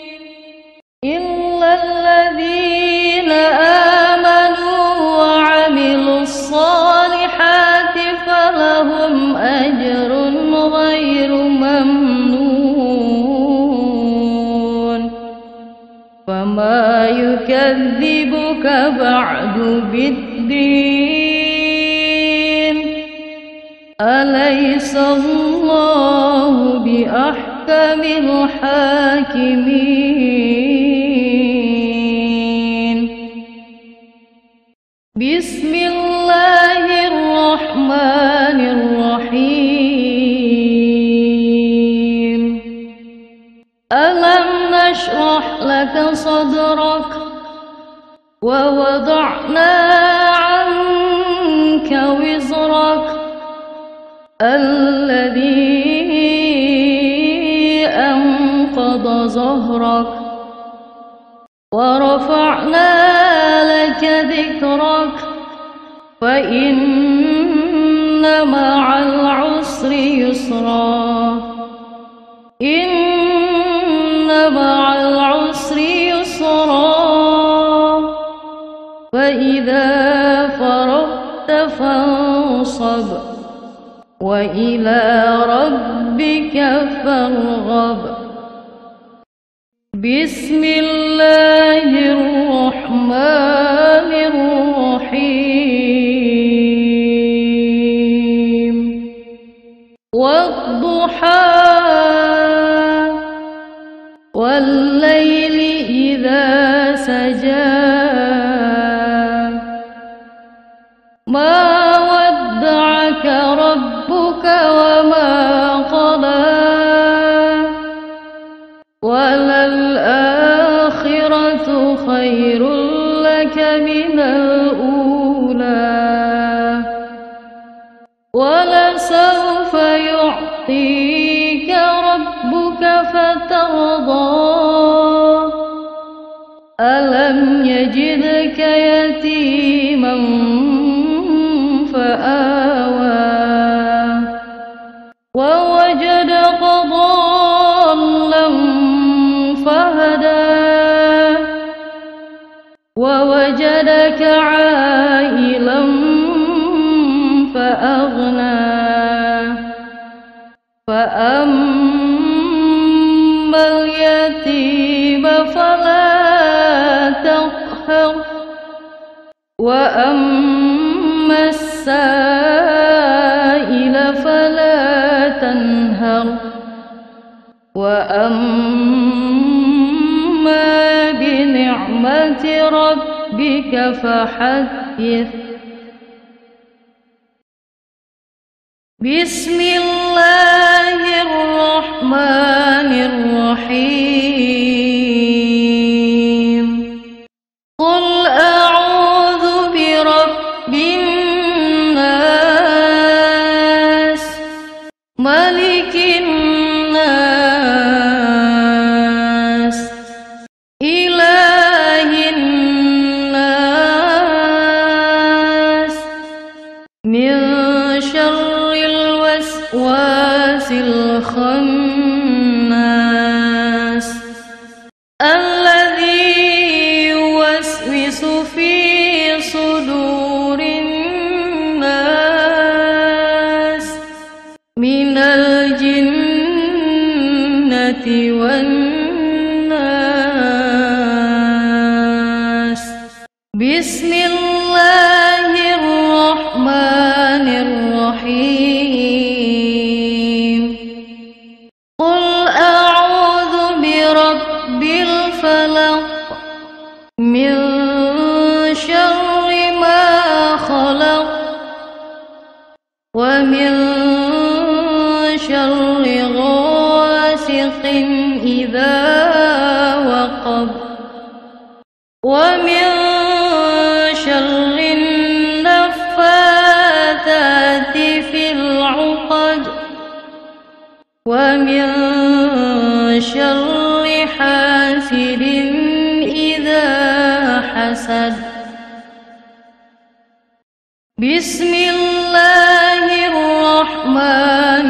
إلا الذين آمنوا وعملوا الصالحات فلهم أجر غير ممنون فما يكذبك بعد بالدين أليس الله بأحكم الحاكمين بسم الله الرحمن الرحيم ألم نشرح لك صدرك ووضعنا عنك وزرك الذي أنقض ظهرك ورفعنا لك ذكرك فإن مع العسر يسرا إن مع العسر يسرا فإذا فرغت فانصب وإلى ربك فارغب بسم الله الرحمن الرحيم والضحى والليل إذا سجى ما ودعك ربك وما قلى وللآخرة خير لك من الأولى ولسوف يعطيك ربك فترضى ألم يجدك يتيما فآوى ووجدك ضالا فهدى ووجدك عائلا فأغنى فأما اليتيم فلا تقهر وأما السائل فلا تنهر وأما بنعمة ربك فحدث بسم الله الرحمن الرحيم قل أعوذ برب الناس ملك الناس إله الناس من شر الوسواس الخناس والناس. بسم الله الرحمن الرحيم. قل أعوذ برب الفلق من شر ما خلق ومن شر غاسق إذا وقب ومن شر النفاثات في العقد ومن شر حاسد إذا حسد. بسم الله الرحمن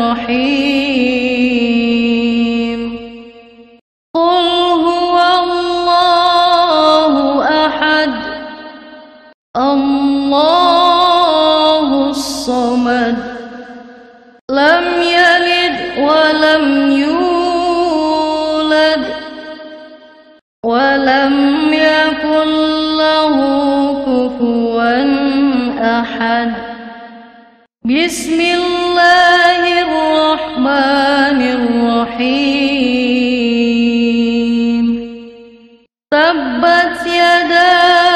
الرحيم. قل هو الله أحد الله الصمد لم يلد ولم يولد ولم يكن له كفوا أحد. بسم الله الرحمن الرحيم. تبت يدا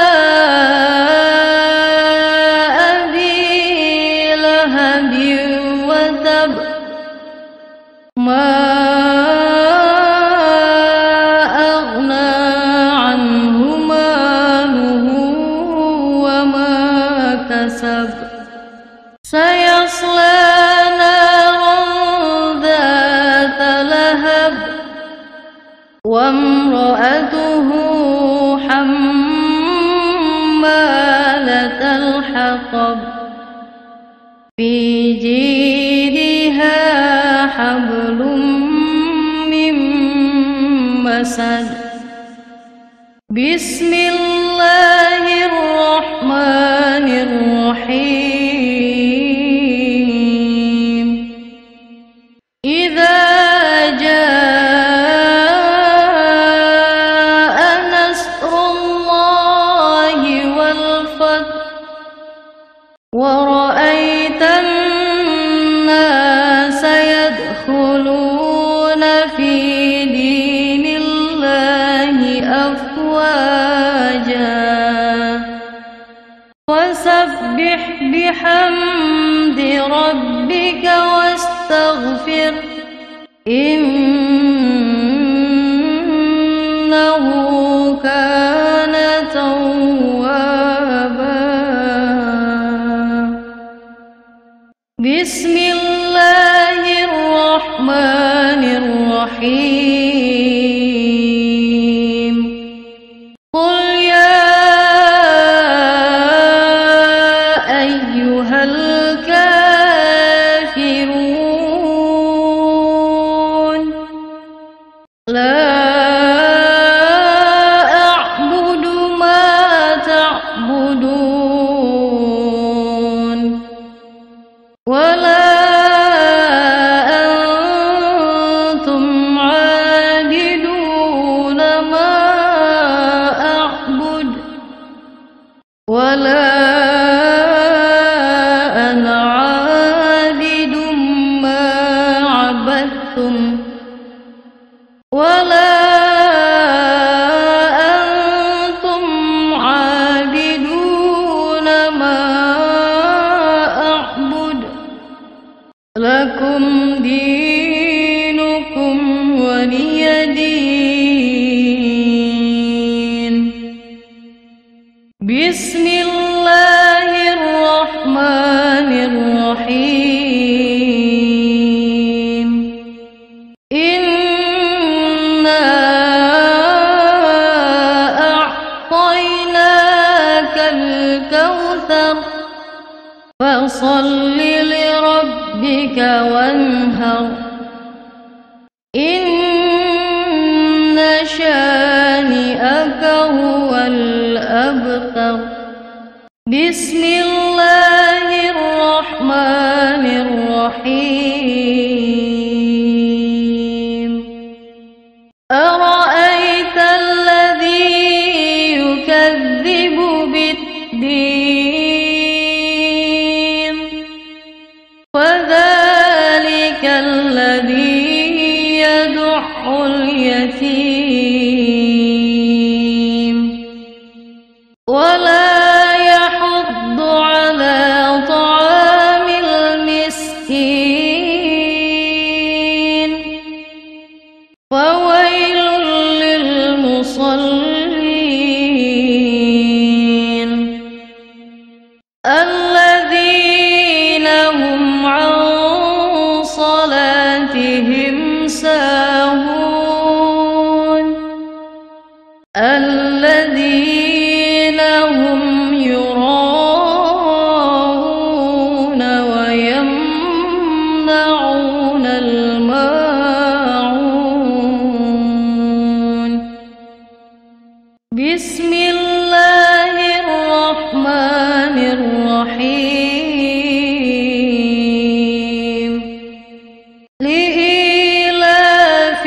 أبي لهب وتب ما أغنى عنه ماله وما كسب. سيصلى نارا ذات لهب وامرأته حمالة الحطب في جيدها حبل من مسد. بسم الله الرحمن الرحيم. إذا جاء نصر الله والفتح ورأيت الناس يدخلون في دين الله أفواجا فسبح بحمد ربك واستغفر إنه كان توابا. بسم الله الرحمن الرحيم. قل يا أيها الكافرون لا أعبد ما تعبدون ولا أنتم عابدون ما أعبد ولا أنا عابد ما عبدتم ولا أنتم عابدون ما أعبد لكم دينكم ولي دين. بسم الله الرحمن الرحيم. إنا أعطيناك الكوثر فصل لربك وانهر إن شانئك هو الأبتر. بسم الله الرحمن الرحيم. اليتيم ولا يحض على طعام المسكين فويل للمصلين الذين هم عن صلاتهم ساهون الذين هم يراءون ويمنعون الماعون بسم الله الرحمن الرحيم لإيلاف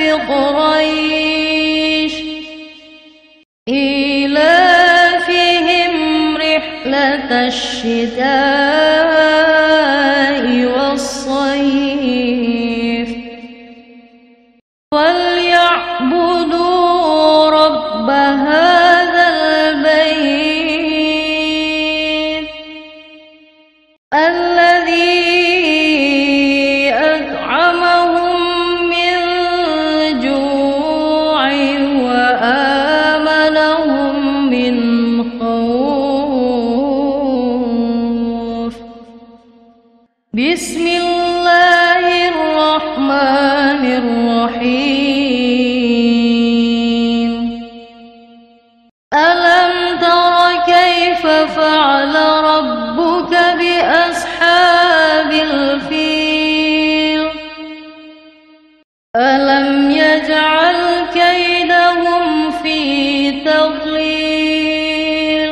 قريش إيلافهم رحلة الشتاء والصيف فليعبدوا رب هذا البيت الذي أطعمهم من جوع وآمنهم من خوف بسم الله الرحمن الرحيم ألم تر كيف فعل ربك بأصحاب الفيل ألم يجعل كيدهم في تضليل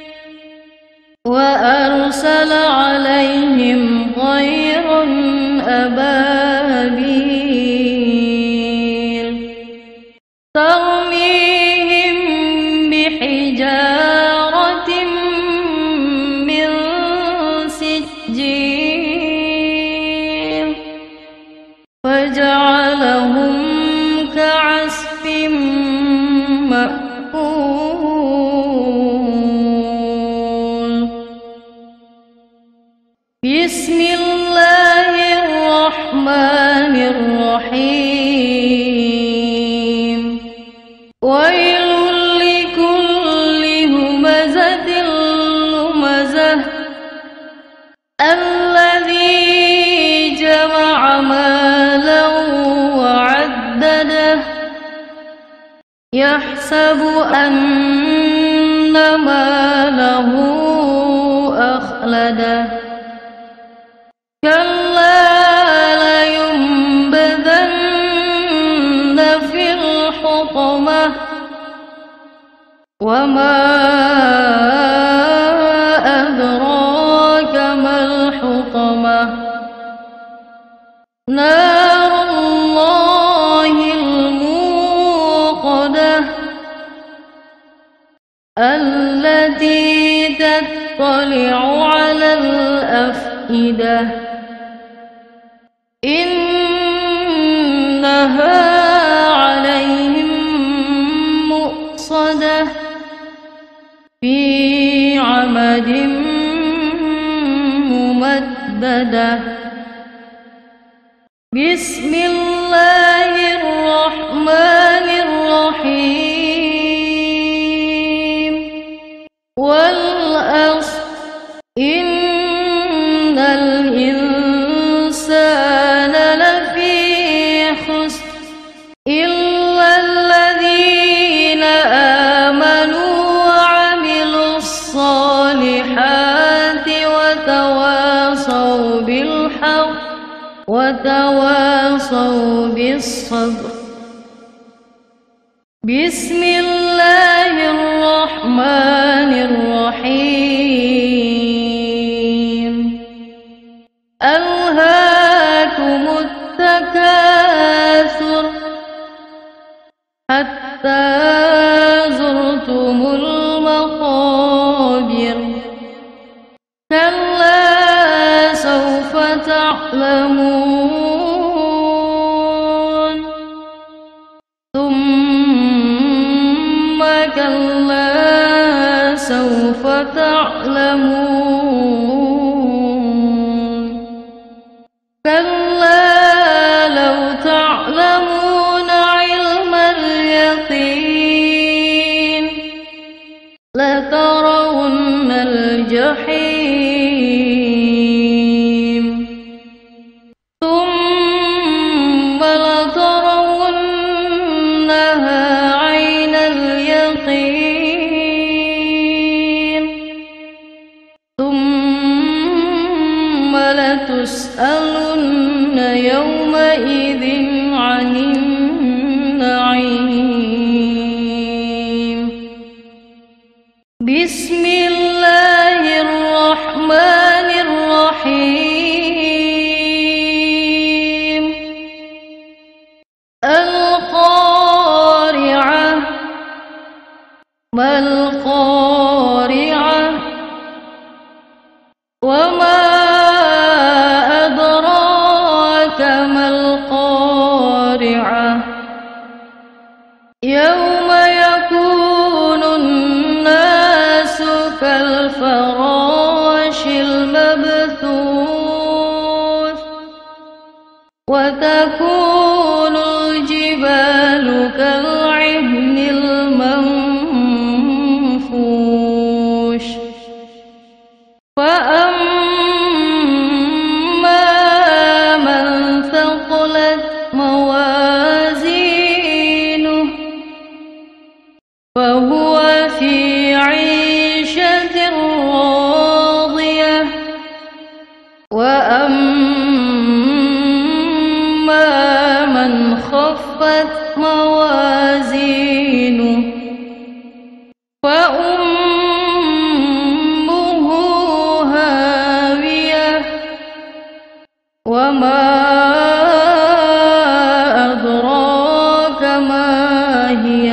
وأرسل عليهم طيرا أبابيل ترميهم بحجارة من سجيل فجعلهم كعصف مأكول بسم الله الرحمن الرحيم ويل لكل همزة لمزة الذي جمع مالا وعدده يحسب أن ماله أخلده كلا لينبذن في الحطمة وما أدراك ما الحطمة نار الله الموقدة التي تطلع على الأفئدة إنها عليهم مؤصدة في عمد ممددة بسم الله الرحمن الرحيم والعصر إن الإنسان لفي خسر إلا الذين آمنوا وعملوا الصالحات وتواصوا بالحق وتواصوا بالصبر بسم الله الرحمن الرحيم ألهاكم التكاثر حتى زرتم المقابر كلا سوف تعلمون ثم كلا سوف تعلمون كلا لو تعلمون علم اليقين لترون الجحيم ثم لترونها عين اليقين ثم لتسألن يومئذ عن النعيم بسم الله الرحمن الرحيم القارعة ما القارعة وما أدراك ما القارعة يوم يكون الناس كالفراش المبثوث وتكون الجبال كالعهن المنفوش فأما من ثقلت موازينه فهو في عيشة راضية وأما من خفت موازينه فأمه هاوية وما أدراك ما هي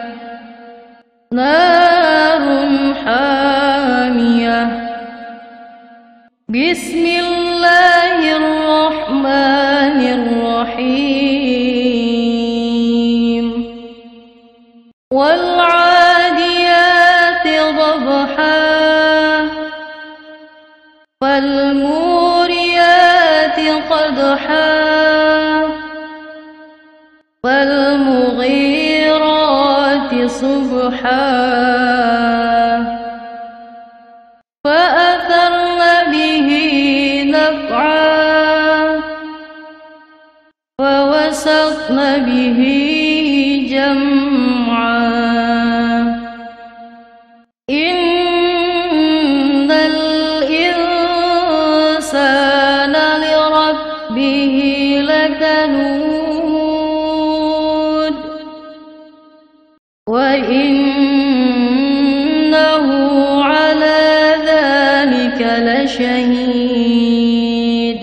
نار حامية بسم الله الرحمن الرحيم والعاديات ضبحا فالموريات قدحا فالمغيرات صبحا فأثرن به نقعا فوسطن به جمعا إن الإنسان لربه لكنود وإنه على ذلك لشهيد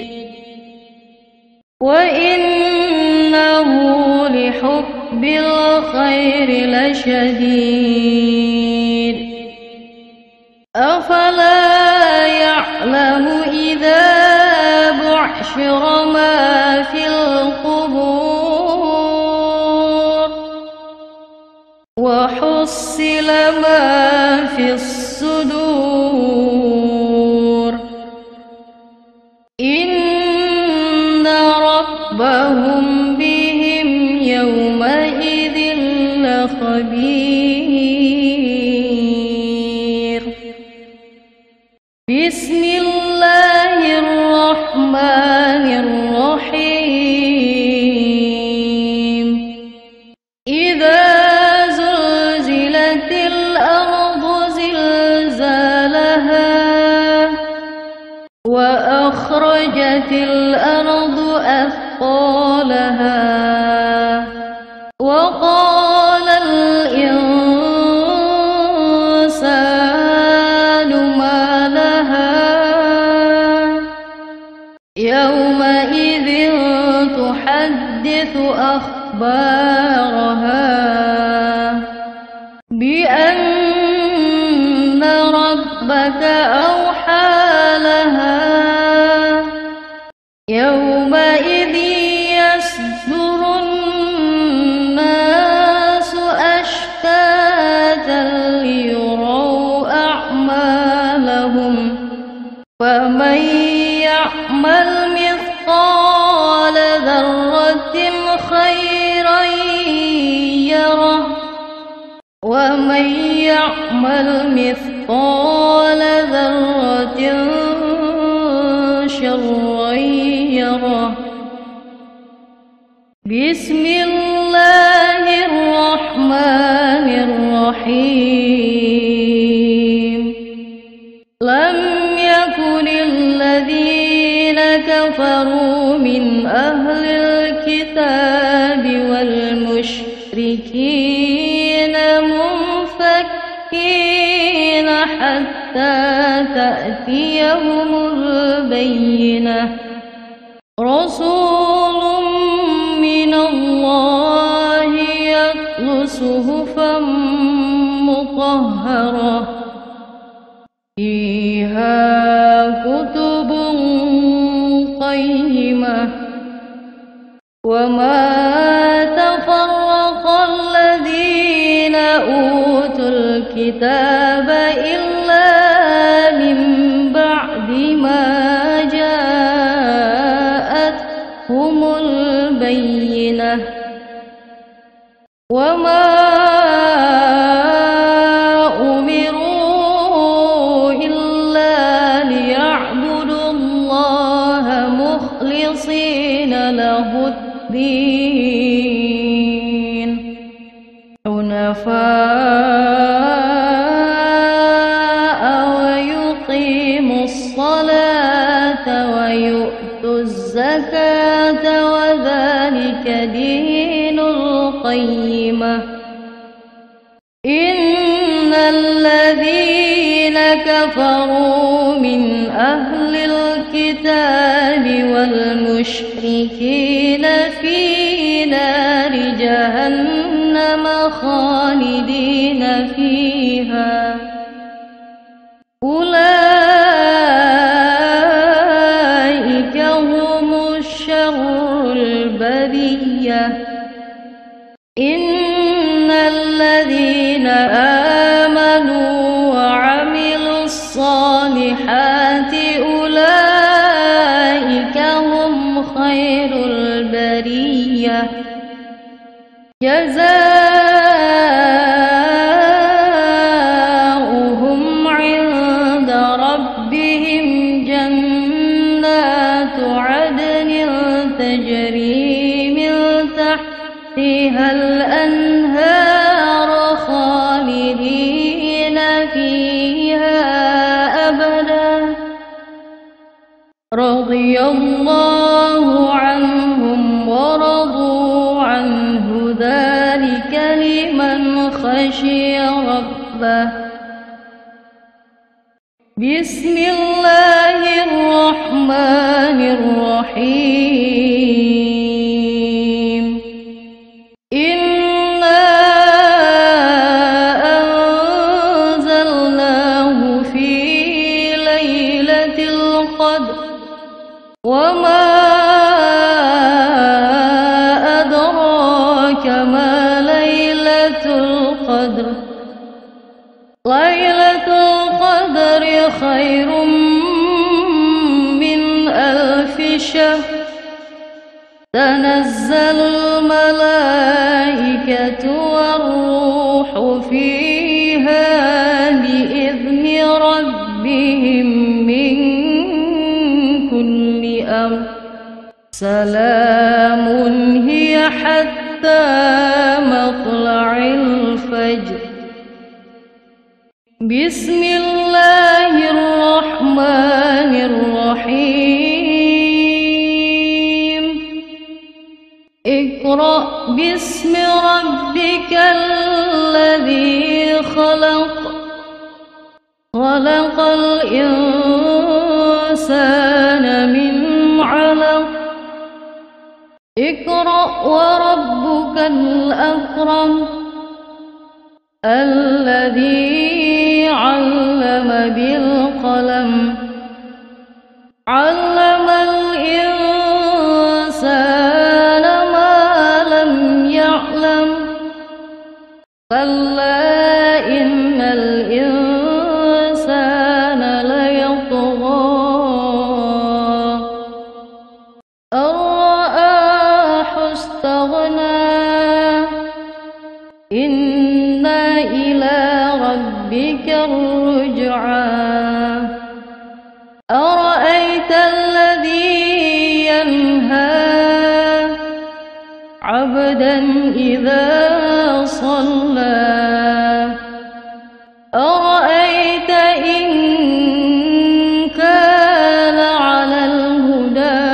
وإنه لحب الخير لشديد أفلا يعلم إذا بعشر ما في القبور وحصل ما في الصدور إن ربهم بهم يومئذ لخبير بسم الله الرحمن الرحيم إذا زلزلت الأرض زلزالها وأخرجت الأرض أثقالها وقال الإنسان ما لها يومئذ تحدث أخبارها بأن ربك أوحى لها يومئذ يصدر الناس أشتاتا ومن يعمل مثقال ذرة شرا يره. بسم الله الرحمن الرحيم. لم يكن الذين كفروا من أهل الكتاب والمشركين منفكين حتى تأتيهم البينة. رسول من الله يتلو صحفا مطهرة فيها كتب قيمة. وما تفرق الذين أوتوا الكتاب إلا من بعد ما جاءتهم البينة. وما أمروا إلا ليعبدوا الله مخلصين له الدين حنفاء ويقيموا الصلاة ويؤتوا الزكاة وذلك دين القيمة. إن الذين كفروا من أهل الكتاب والمشركين في نار جهنم خالدين فيها. أولئك هم الشر البرية. إن الذين آمنوا وعملوا الصالحات أولئك هم خير البرية. جزاؤهم عند ربهم جنات عدن تجري من تحتها الأنهار خالدين فيها أبدا. رضي الله عنهم ورضوا عنه ذلك لمن خشي ربه. بسم الله الرحمن الرحيم. إنا أنزلناه في ليلة القدر. وما أدراك ما ليلة القدر. ليلة القدر خير من 1000 شهر. تنزل الملائكة والروح فيها بإذن ربهم من كل أمر. سلام هي حتى مطلع الفجر. بسم الله الرحمن الرحيم. اقرأ باسم ربك الذي خلق. خلق الإنسان من علق. اقرأ وربك الأكرم الذي علم بالقلم. علم الإنسان ما لم يعلم. كلا إن الإنسان ليطغى أن رآه استغنى. إن إلى ربك الرجعى أرأيت الذي ينهى عبدا إذا صلى أرأيت إن كان على الهدى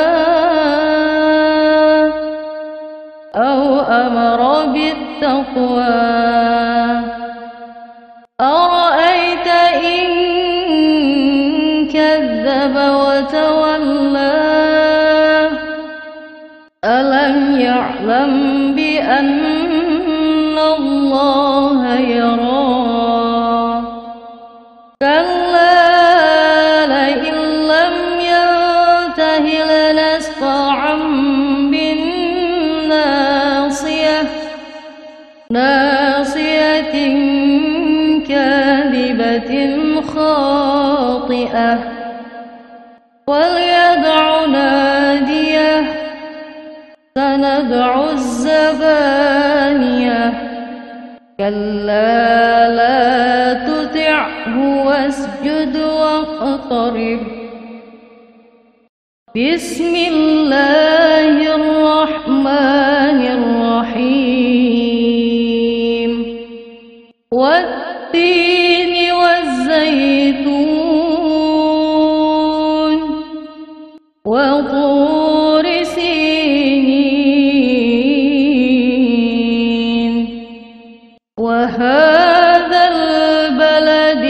أو أمر بالتقوى أرأيت إن كذب وتولى ألم يعلم بأن الله يرى كلا لئن لم ينته لنسفعا بالناصية ناصية كاذبة خاطئة وليدع ناديه سندع الزبانية كلا لا تطعه واسجد واقترب بسم الله الرحمن الرحيم والتين والزيتون وطور سينين وهذا البلد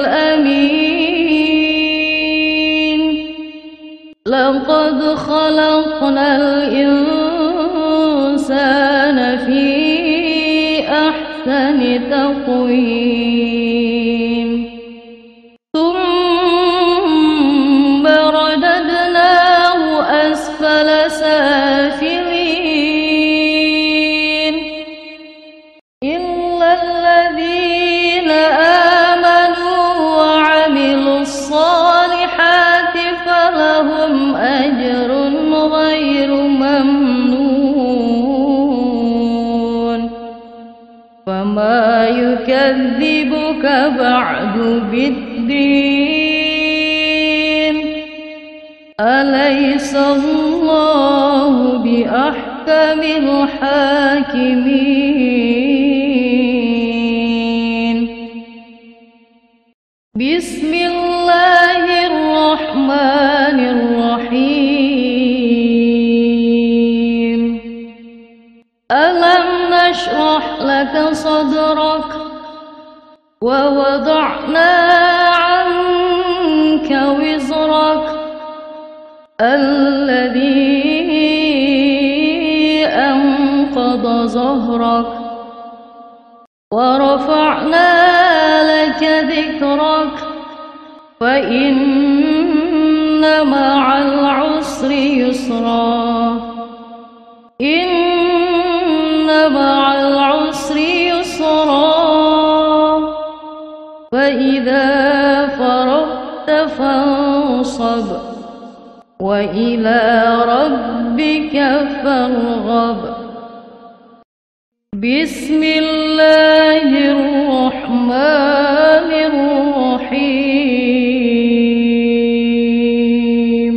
الأمين لقد خلقنا الإنسان في أحسن تقويم ثم رددناه أسفل سافلين إلا الذين آمنوا وعملوا الصالحات فلهم أجر غير ممنون فما يكذبك بعد بالدين أليس الله بأحكم الحاكمين بسم الله الرحمن الرحيم ألم نشرح لك صدرك ووضعنا عنك وزرك الذي أنقض ظهرك ورفعنا لك ذكرك فإن مع العسر يسرا إن مع العسر يسرا فإذا فرغت فانصب وإلى ربك فارغب بسم الله الرحمن الرحيم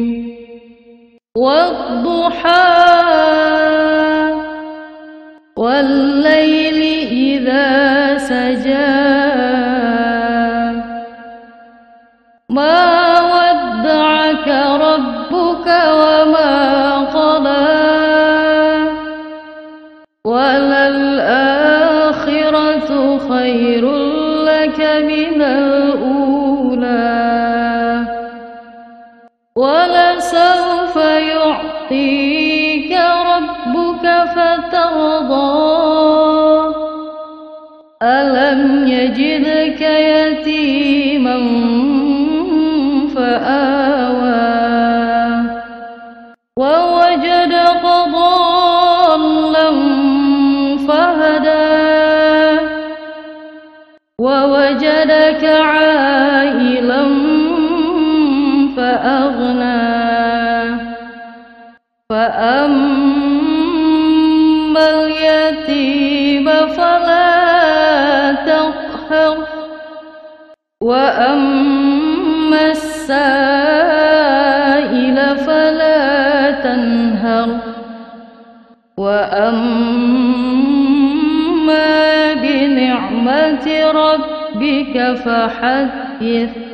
والضحى والليل إذا سجى ما ودعك ربك وما قلى وللآخرة خير لك من الأولى ولسوف يعطيك ربك فترضى ألم يجدك يتيما فآوى ووجدك ضالا فهدى ووجدك عائلا فأغنى فأما اليتيم فلا تقهر وأما السائل فلا تنهر وأما بنعمة ربك فحدث